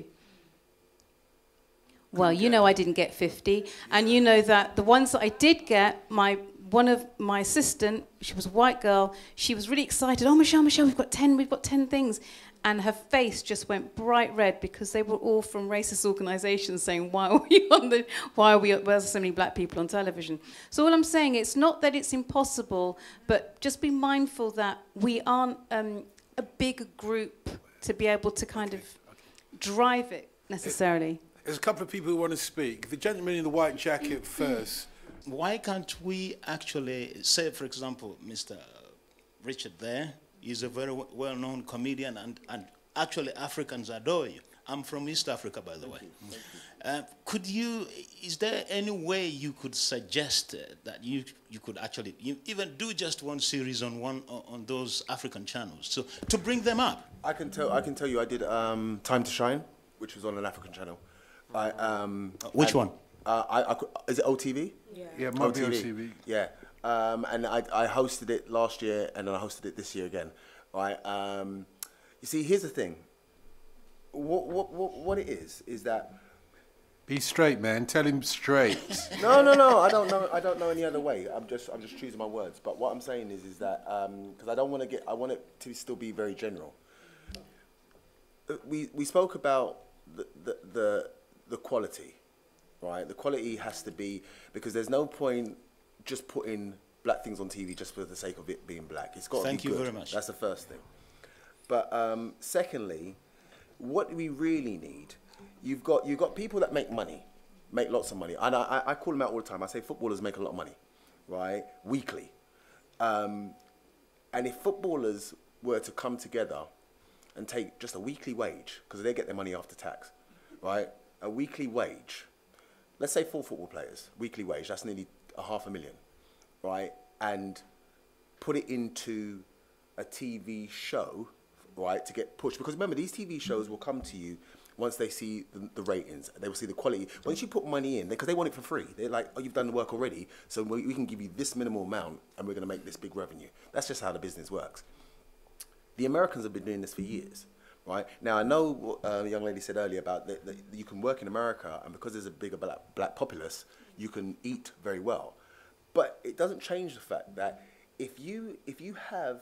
Well, you know I didn't get fifty, and you know that the ones that I did get, my one of my assistant, she was a white girl, she was really excited. Oh, Michelle, Michelle, we've got ten, we've got ten things. And her face just went bright red, because they were all from racist organisations saying, why are we on the, why are we, why are there so many black people on television? So all I'm saying, it's not that it's impossible, but just be mindful that we aren't um, a big group to be able to kind of drive it necessarily. There's a couple of people who want to speak. The gentleman in the white jacket first. Why can't we actually say, for example, Mister Richard there, he's a very well-known comedian, and, and actually Africans adore you. I'm from East Africa, by the way. Uh, could you, is there any way you could suggest uh, that you, you could actually you even do just one series on one on those African channels, so to bring them up? I can tell, I can tell you I did um, Time to Shine, which was on an African channel. I, um, which and, one? Uh, I, I, is it O T V? Yeah, yeah, it might be O T V. Yeah. Um, and I, I hosted it last year, and then I hosted it this year again. Right? Um, you see, here's the thing. What, what, what, what it is is that. Be straight, man. Tell him straight. no, no, no. I don't know. I don't know any other way. I'm just, I'm just choosing my words. But what I'm saying is, is that because um, I don't want to get, I want it to still be very general. We, we spoke about the, the, the, the quality, right? The quality has to be, because there's no point just putting black things on T V just for the sake of it being black. It's got to be good. Thank you very much. That's the first thing. But um, secondly, what we really need, you've got you've got people that make money, make lots of money, and I, I call them out all the time. I say footballers make a lot of money, right? Weekly, um, and if footballers were to come together and take just a weekly wage, because they get their money after tax, right? A weekly wage. Let's say four football players, weekly wage. That's nearly a half a million. Right, and put it into a T V show, right, to get pushed. Because remember, these T V shows will come to you once they see the, the ratings. They will see the quality. Once you put money in, because they want it for free. They're like, oh, you've done the work already, so we, we can give you this minimal amount, and we're going to make this big revenue. That's just how the business works. The Americans have been doing this for years. Right? Now, I know what uh, a young lady said earlier about that, that you can work in America, and because there's a bigger black, black populace, you can eat very well. But it doesn't change the fact that if you if you have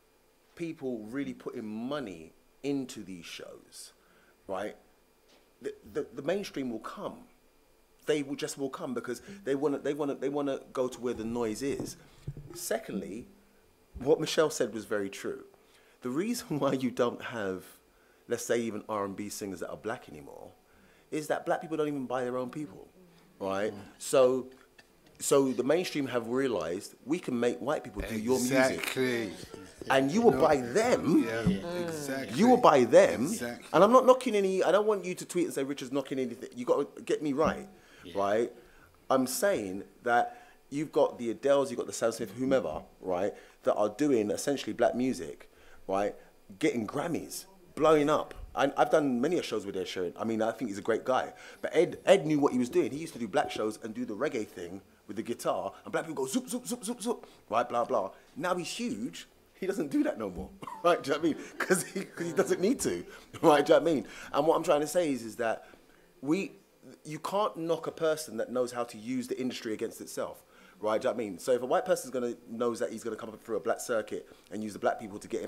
people really putting money into these shows, right, the, the, the mainstream will come. They will just will come because they want to they want to they want to go to where the noise is. Secondly, what Michelle said was very true. The reason why you don't have, let's say, even R and B singers that are black anymore, is that black people don't even buy their own people, right? So. So the mainstream have realised we can make white people do your music. Exactly. And you will no. buy them. Yeah, exactly. You will buy them. Exactly. And I'm not knocking any, I don't want you to tweet and say Richard's knocking anything. You got to get me right, yeah. right? I'm saying that you've got the Adeles, you've got the Sam Smith, whomever, right, that are doing essentially black music, right, getting Grammys, blowing up. And I've done many shows with Ed Sheeran. I mean, I think he's a great guy. But Ed, Ed knew what he was doing. He used to do black shows and do the reggae thing with the guitar, and black people go zoop, zoop, zoop, zoop, zoop, right, blah, blah. Now he's huge. He doesn't do that no more, right? Do you know what I mean? Because he, he doesn't need to, right? Do you know what I mean? And what I'm trying to say is, is that we, you can't knock a person that knows how to use the industry against itself, right? Do you know what I mean? So if a white person's gonna knows that he's gonna come up through a black circuit and use the black people to get him up,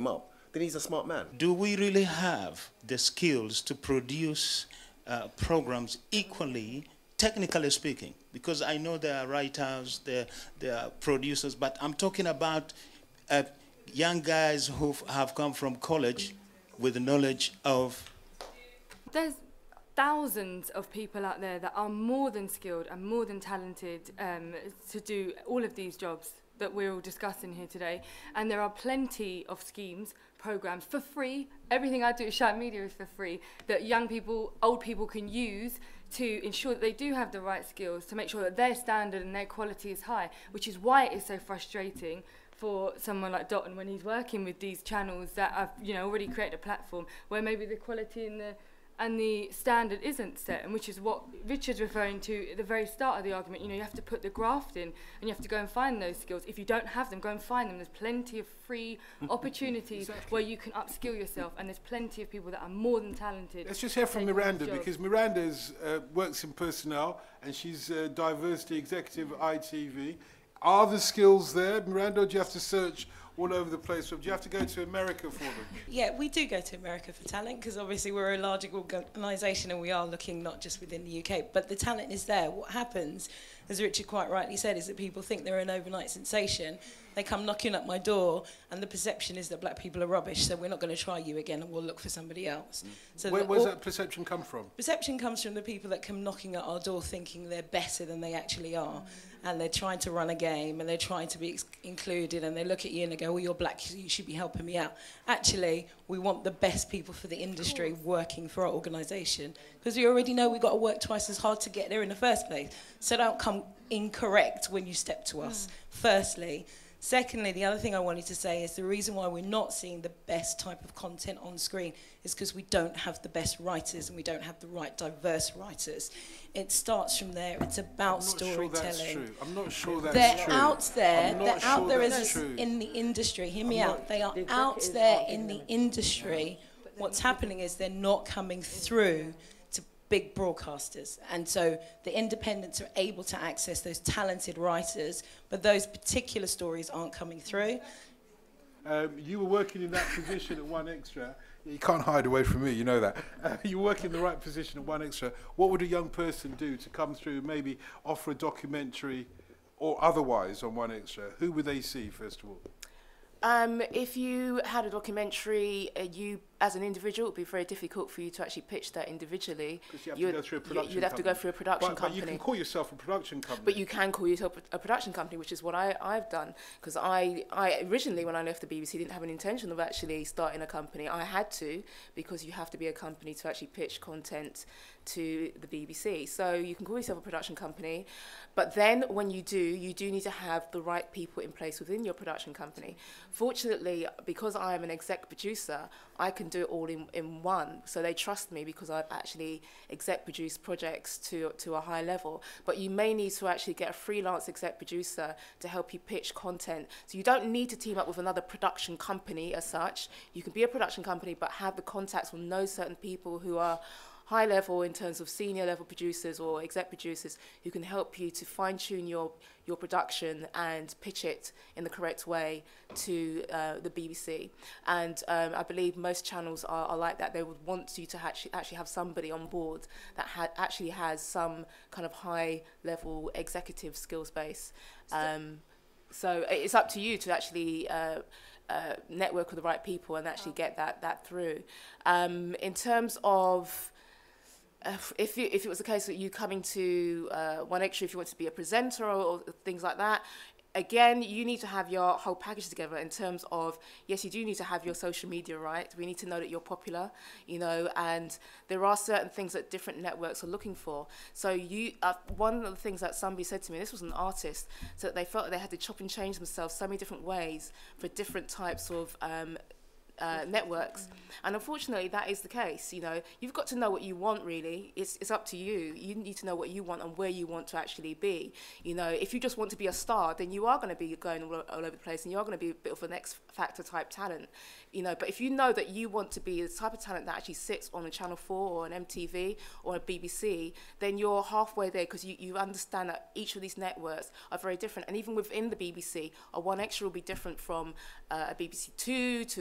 then he's a smart man. Do we really have the skills to produce uh, programs equally, technically speaking? Because I know there are writers, there, there are producers, but I'm talking about uh, young guys who have come from college with the knowledge of... There's thousands of people out there that are more than skilled and more than talented um, to do all of these jobs that we're all discussing here today. And there are plenty of schemes, programs for free. Everything I do at Shiloh Media is for free, that young people, old people can use to ensure that they do have the right skills, to make sure that their standard and their quality is high, which is why it is so frustrating for someone like Dotton when he's working with these channels that have, you know, already created a platform where maybe the quality and the and the standard isn't set, and which is what Richard's referring to at the very start of the argument. You know, you have to put the graft in, and you have to go and find those skills. If you don't have them, go and find them. There's plenty of free opportunities exactly. where you can upskill yourself, and there's plenty of people that are more than talented. Let's just hear from Miranda, because Miranda uh, works in personnel, and she's uh, diversity executive at I T V. Are the skills there, Miranda, or do you have to search all over the place? Or do you have to go to America for them? Yeah, we do go to America for talent, because obviously we're a large organisation and we are looking not just within the U K, but the talent is there. What happens, as Richard quite rightly said, is that people think they're an overnight sensation. They come knocking at my door, and the perception is that black people are rubbish, so we're not going to try you again, and we'll look for somebody else. Mm. So Where, where's that perception come from? Perception comes from the people that come knocking at our door thinking they're better than they actually are, mm. and they're trying to run a game, and they're trying to be ex included, and they look at you and they go, well, you're black, so you should be helping me out. Actually, we want the best people for the industry working for our organisation, because we already know we've got to work twice as hard to get there in the first place. So don't come incorrect when you step to us, mm. firstly. Secondly, the other thing I wanted to say is the reason why we're not seeing the best type of content on screen is because we don't have the best writers and we don't have the right diverse writers. It starts from there. It's about storytelling. I'm not sure that's they're true. Out there, I'm they're not out sure there that's as true. in the industry. Hear me I'm out. not, They are the out executives there are in the them. industry. What's happening is they're not coming through to big broadcasters, and so the independents are able to access those talented writers, but those particular stories aren't coming through. Um, you were working in that position at One Extra. You can't hide away from me, you know that. Uh, you were working in the right position at One Extra. What would a young person do to come through, maybe offer a documentary or otherwise on One Extra? Who would they see, first of all? Um, if you had a documentary, uh, you as an individual, it would be very difficult for you to actually pitch that individually. Because you have you to would, go through a production You'd have company. to go through a production but, company. But you can call yourself a production company. But you can call yourself a production company, which is what I, I've done. Because I, I originally, when I left the B B C, didn't have an intention of actually starting a company. I had to, because you have to be a company to actually pitch content to the B B C. So you can call yourself a production company. But then when you do, you do need to have the right people in place within your production company. Fortunately, because I am an exec producer, I can do it all in, in one. So they trust me because I've actually exec produced projects to, to a high level. But you may need to actually get a freelance exec producer to help you pitch content. So you don't need to team up with another production company as such. You can be a production company but have the contacts from know certain people who are high level in terms of senior level producers or exec producers who can help you to fine tune your, your production and pitch it in the correct way to uh, the B B C. And um, I believe most channels are, are like that. They would want you to actually, actually have somebody on board that ha actually has some kind of high level executive skills base. Um, so it's up to you to actually uh, uh, network with the right people and actually get that, that through. Um, in terms of Uh, if, you, if it was the case that you coming to uh, One Extra, if you want to be a presenter or, or things like that, again, you need to have your whole package together in terms of, yes, you do need to have your social media right. We need to know that you're popular, you know, and there are certain things that different networks are looking for. So you, uh, one of the things that somebody said to me, this was an artist, so that they felt that they had to chop and change themselves so many different ways for different types of um, Uh, networks, and unfortunately that is the case. You know, you've got to know what you want. Really, it's it's up to you. You need to know what you want and where you want to actually be. You know, if you just want to be a star, then you are going to be going all, all over the place, and you are going to be a bit of an X Factor type talent. You know, but if you know that you want to be the type of talent that actually sits on a Channel four or an M T V or a B B C, then you're halfway there, because you, you understand that each of these networks are very different, and even within the B B C, a One Extra will be different from uh, a B B C Two to a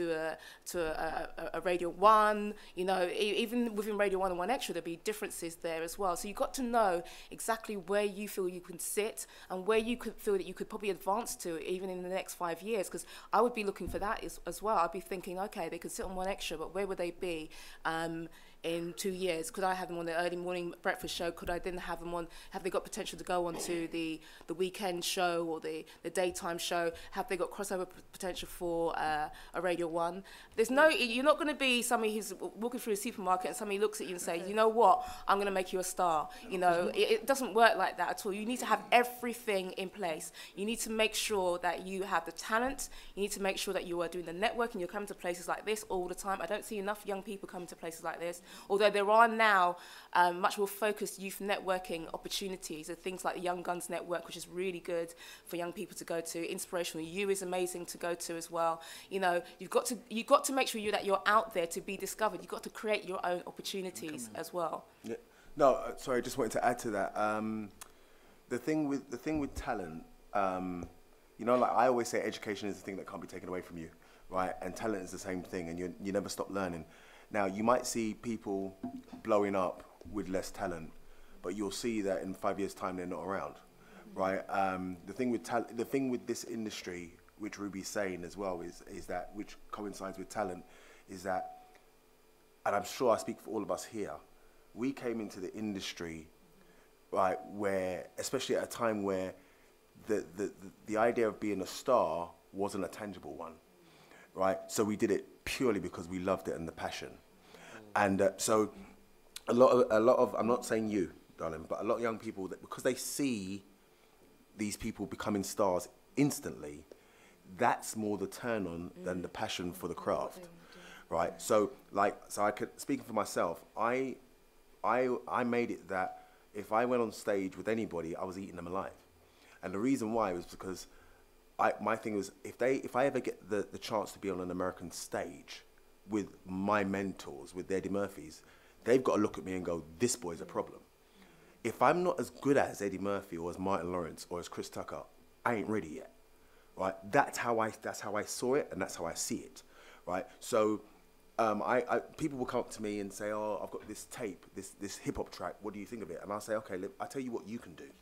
to a, a, a Radio One. You know, e even within Radio One and One Extra, there'll be differences there as well. So you've got to know exactly where you feel you can sit and where you could feel that you could probably advance to even in the next five years. Because I would be looking for that as, as well. I'd be thinking, okay, they could sit on One Extra, but where would they be um, in two years? Could I have them on the early morning breakfast show? Could I then have them on, have they got potential to go on to the, the weekend show or the, the daytime show? Have they got crossover potential for uh, a Radio One? There's no, you're not going to be somebody who's walking through a supermarket and somebody looks at you and says, you know what, I'm going to make you a star. You know, it, it doesn't work like that at all. You need to have everything in place. You need to make sure that you have the talent. You need to make sure that you are doing the networking. You're coming to places like this all the time. I don't see enough young people coming to places like this, although there are now um, much more focused youth networking opportunities. There are things like the Young Guns Network, which is really good for young people to go to. Inspirational U is amazing to go to as well. You know, you've got to, you've got to make sure you, that you're out there to be discovered. You've got to create your own opportunities as well. Yeah. No, uh, sorry, I just wanted to add to that. Um, the thing with the thing with talent, um, you know, like I always say, education is the thing that can't be taken away from you, right? And talent is the same thing, and you you never stop learning. Now, you might see people blowing up with less talent, but you'll see that in five years' time they're not around, right? Um, the thing with tal the thing with this industry, which Ruby's saying as well, is is that which coincides with talent, is that, and I'm sure I speak for all of us here, we came into the industry, right, where, especially at a time where the, the, the, the idea of being a star wasn't a tangible one, right? So we did it purely because we loved it and the passion. And uh, so a lot of, a lot of, I'm not saying you, darling, but a lot of young people, that because they see these people becoming stars instantly, that's more the turn on than the passion for the craft, right? So like, so I could, speaking for myself, I, I, I made it that if I went on stage with anybody, I was eating them alive. And the reason why was because I, my thing was, if they, if I ever get the, the chance to be on an American stage with my mentors, with Eddie Murphys, they've got to look at me and go, this boy's a problem. If I'm not as good as Eddie Murphy or as Martin Lawrence or as Chris Tucker, I ain't ready yet, right? That's how I, that's how I saw it, and that's how I see it, right? So um, I, I, people will come up to me and say, oh, I've got this tape, this, this hip-hop track, what do you think of it? And I'll say, okay, look, I'll tell you what you can do.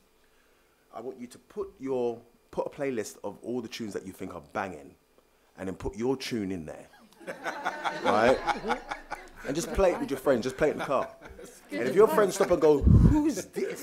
I want you to put your, put a playlist of all the tunes that you think are banging, and then put your tune in there, right? And just play it with your friends, just play it in the car. And if your friends stop and go, who's this?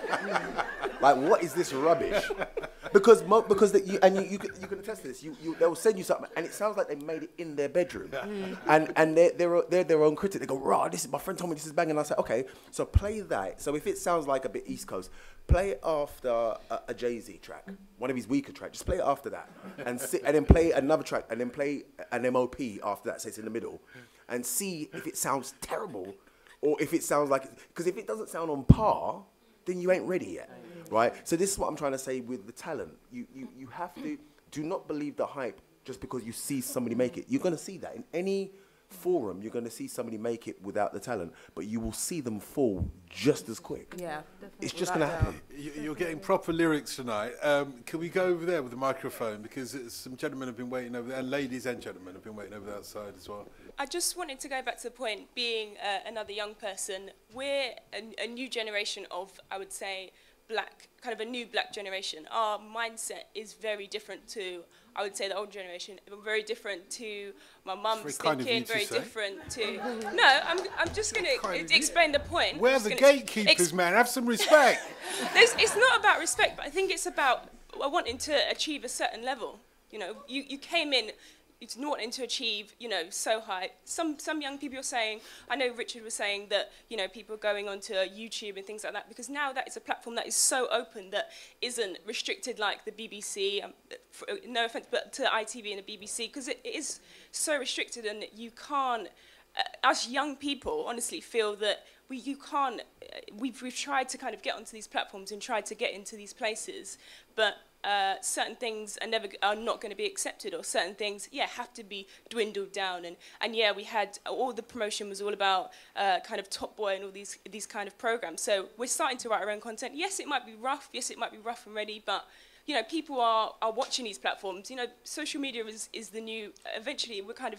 Like, what is this rubbish? Because, mo because the, you, and you, you, can, you can attest to this, you, you, they'll send you something, and it sounds like they made it in their bedroom. Mm. And, and they're, they're, they're their own critic. They go, rah, this is, my friend told me this is banging. And I say, okay, so play that. So if it sounds like a bit East Coast, play it after a, a Jay-Z track, one of his weaker tracks. Just play it after that. And, sit, and then play another track, and then play an M O P after that, so it's in the middle. And see if it sounds terrible, or if it sounds like, because if it doesn't sound on par, then you ain't ready yet, right? So this is what I'm trying to say with the talent. You, you, you have to, do not believe the hype just because you see somebody make it. You're going to see that. In any forum, you're going to see somebody make it without the talent, but you will see them fall just as quick. Yeah, it's just going to happen. You're getting proper lyrics tonight. Um, can we go over there with the microphone? Because some gentlemen have been waiting over there, and ladies and gentlemen have been waiting over there outside as well. I just wanted to go back to the point, being uh, another young person, we're a, a new generation of, I would say, black, kind of a new black generation. Our mindset is very different to, I would say, the old generation, very different to my mum's thinking, very different to... No, I'm, I'm just going to explain the point. We're the gatekeepers, man. Have some respect. It's not about respect, but I think it's about wanting to achieve a certain level. You know, you, you came in... It's not wanting to achieve, you know, so high. Some some young people are saying, I know Richard was saying that, you know, people are going onto YouTube and things like that, because now that is a platform that is so open that isn't restricted like the B B C, um, for, no offense, but to I T V and the B B C, because it, it is so restricted, and you can't, uh, us young people honestly feel that we, you can't, uh, we've, we've tried to kind of get onto these platforms and tried to get into these places, but Uh, certain things are never are not going to be accepted, or certain things, yeah, have to be dwindled down. And and yeah, we had all the promotion was all about uh, kind of Top Boy and all these these kind of programs. So we're starting to write our own content. Yes, it might be rough. Yes, it might be rough and ready, but you know, people are are watching these platforms. You know, social media is is the new. Eventually, we're kind of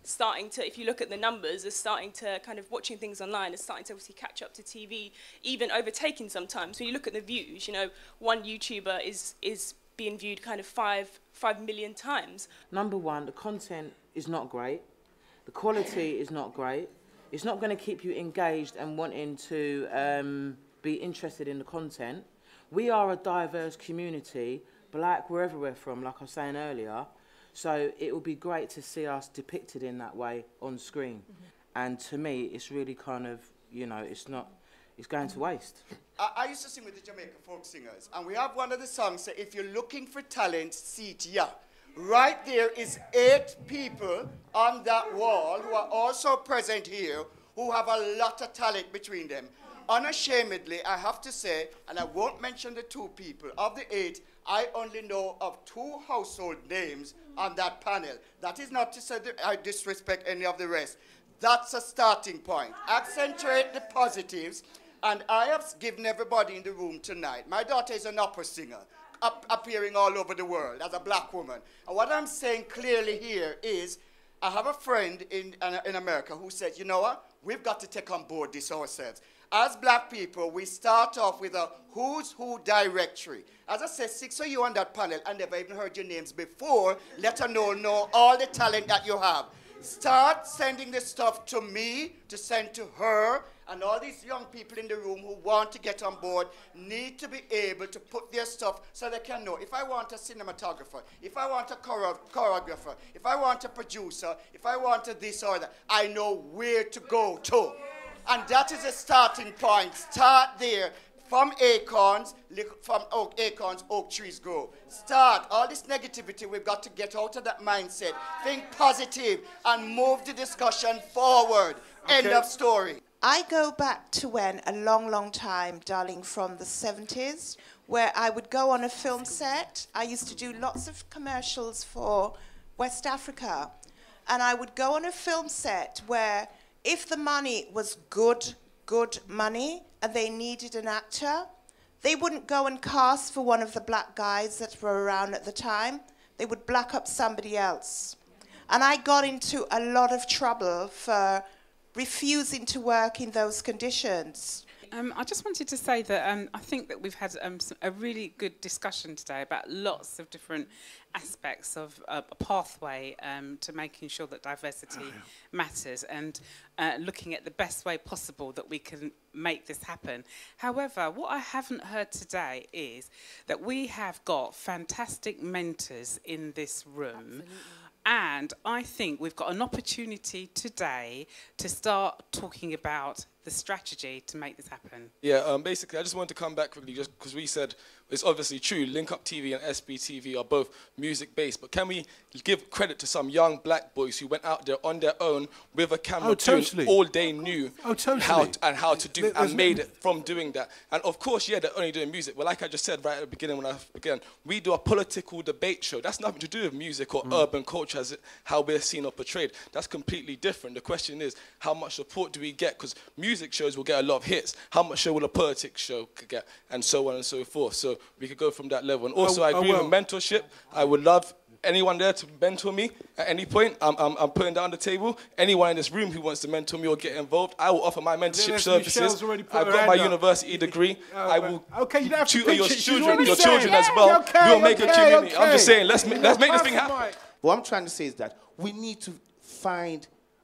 starting to, if you look at the numbers, are starting to kind of watching things online, is starting to obviously catch up to T V, even overtaking sometimes. So you look at the views, you know, one YouTuber is is being viewed kind of five five million times. Number one, the content is not great. The quality is not great. It's not going to keep you engaged and wanting to um, be interested in the content. We are a diverse community, black, wherever we're from, like I was saying earlier. So it would be great to see us depicted in that way on screen. Mm-hmm. And to me, it's really kind of, you know, it's not, it's going to waste. I, I used to sing with the Jamaican folk singers, and we have one of the songs that if you're looking for talent, see it ya. Right there is eight people on that wall who are also present here who have a lot of talent between them. Unashamedly, I have to say, and I won't mention the two people, of the eight, I only know of two household names on that panel. That is not to say that I disrespect any of the rest. That's a starting point. Accentuate the positives, and I have given everybody in the room tonight. My daughter is an opera singer, up, appearing all over the world as a black woman. And what I'm saying clearly here is, I have a friend in, in America who said, you know what, we've got to take on board this ourselves. As black people, we start off with a who's who directory. As I said, six of you on that panel, I never even heard your names before, let alone know all the talent that you have. Start sending the stuff to me, to send to her, and all these young people in the room who want to get on board need to be able to put their stuff so they can know, if I want a cinematographer, if I want a chore choreographer, if I want a producer, if I want a this or that, I know where to go to. And that is a starting point. Start there. From acorns, from oak, acorns, oak trees grow. Start. All this negativity, we've got to get out of that mindset. Think positive and move the discussion forward. Okay. End of story. I go back to when, a long, long time, darling, from the seventies, where I would go on a film set. I used to do lots of commercials for West Africa. And I would go on a film set where if the money was good, good money, and they needed an actor, they wouldn't go and cast for one of the black guys that were around at the time. They would black up somebody else. And I got into a lot of trouble for refusing to work in those conditions. Um, I just wanted to say that um, I think that we've had um, some, a really good discussion today about lots of different aspects of uh, a pathway um, to making sure that diversity oh, yeah. matters, and uh, looking at the best way possible that we can make this happen. However, what I haven't heard today is that we have got fantastic mentors in this room. Absolutely. And I think we've got an opportunity today to start talking about the strategy to make this happen. Yeah, um, basically, I just wanted to come back quickly just because we said it's obviously true. Link Up T V and S B T V are both music-based, but can we give credit to some young black boys who went out there on their own with a camera, oh, totally. doing all they knew oh, totally. how to, and how to do, There's and made it from doing that. And of course, yeah, they're only doing music. But like I just said right at the beginning when I began, we do a political debate show. That's nothing to do with music or mm. urban culture as it, how we're seen or portrayed. That's completely different. The question is, how much support do we get? Because music shows will get a lot of hits. How much show will a politics show get? And so on and so forth. So we could go from that level. And also, oh, I agree oh, well. with mentorship. I would love anyone there to mentor me at any point. I'm, I'm, I'm putting that on the table. Anyone in this room who wants to mentor me or get involved, I will offer my mentorship services. I've got my university up. degree. Uh, I will okay, you don't have to tutor your it. children, your children as well. Okay, we'll make okay, a community. okay. I'm just saying, let's, ma let's make this thing happen. What I'm trying to say is that we need to find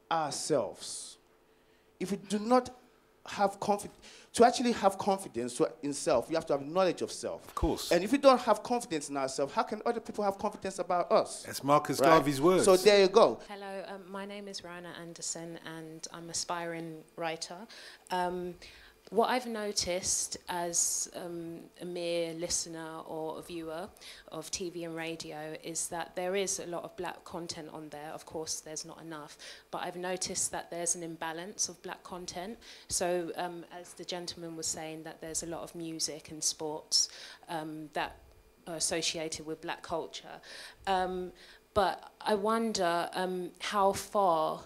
ourselves. If we do not have confidence, to actually have confidence in self, you have to have knowledge of self. Of course. And if we don't have confidence in ourselves, how can other people have confidence about us? That's Marcus right? Garvey's words. So there you go. Hello, um, my name is Rana Anderson, and I'm an aspiring writer. Um, What I've noticed as um, a mere listener or a viewer of T V and radio is that there is a lot of black content on there. Of course, there's not enough, but I've noticed that there's an imbalance of black content. So um, as the gentleman was saying, that there's a lot of music and sports um, that are associated with black culture. Um, but I wonder um, how far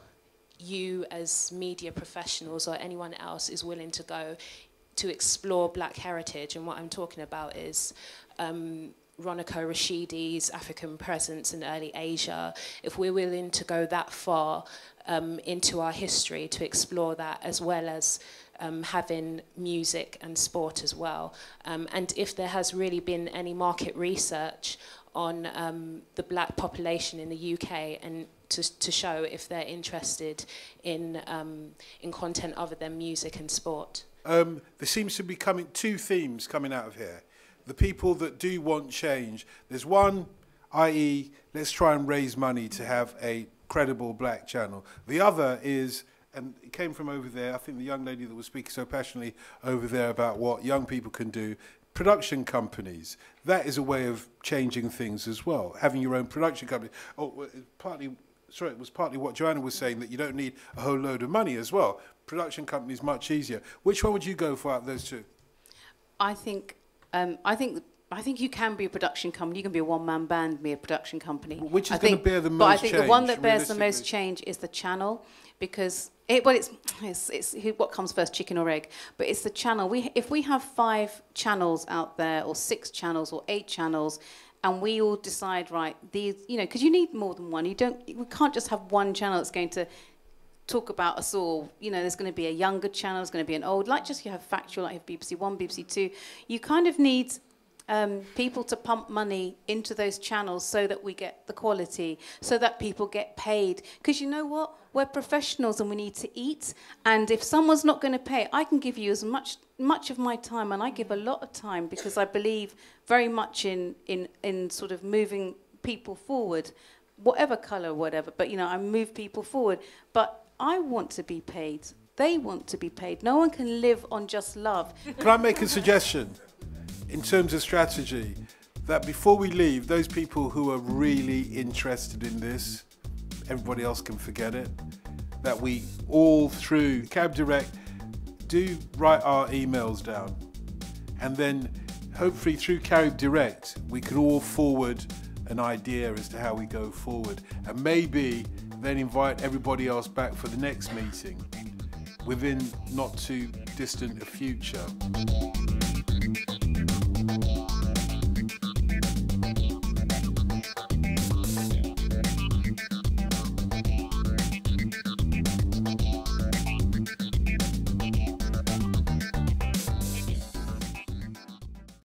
you as media professionals or anyone else is willing to go to explore black heritage. And what I'm talking about is um, Roniko Rashidi's African presence in early Asia, if we're willing to go that far um, into our history to explore that, as well as um, having music and sport as well. Um, and if there has really been any market research on um, the black population in the U K, and to, to show if they're interested in, um, in content other than music and sport. Um, there seems to be coming two themes coming out of here. The people that do want change. There's one, that is, let's try and raise money to have a credible black channel. The other is, and it came from over there, I think the young lady that was speaking so passionately over there about what young people can do, production companies. That is a way of changing things as well, having your own production company. Oh, partly, sorry, it was partly what Joanna was saying, that you don't need a whole load of money as well. Production companies much easier. Which one would you go for out of those two? I think Um, I think I think you can be a production company. You can be a one-man band, be a production company. Which is I going think, to bear the most But I think change, the one that bears the most realistically? change is the channel, because it, well, it's, it's, it's who, what comes first, chicken or egg? But it's the channel. We, if we have five channels out there, or six channels, or eight channels, and we all decide, right, these, you know, because you need more than one. You don't. We can't just have one channel that's going to talk about us all. You know, there's going to be a younger channel, there's going to be an old, like just you have factual, like you have B B C One, B B C Two. You kind of need um, people to pump money into those channels so that we get the quality, so that people get paid. Because you know what? We're professionals and we need to eat. And if someone's not going to pay, I can give you as much much of my time, and I give a lot of time because I believe very much in in in sort of moving people forward, whatever colour, whatever. But you know, I move people forward. But I want to be paid. They want to be paid. No one can live on just love. Can I make a suggestion in terms of strategy? That before we leave, those people who are really interested in this, everybody else can forget it. That we all through CaribDirect do write our emails down. And then hopefully through CaribDirect, we can all forward an idea as to how we go forward. And maybe then invite everybody else back for the next meeting within not too distant a future.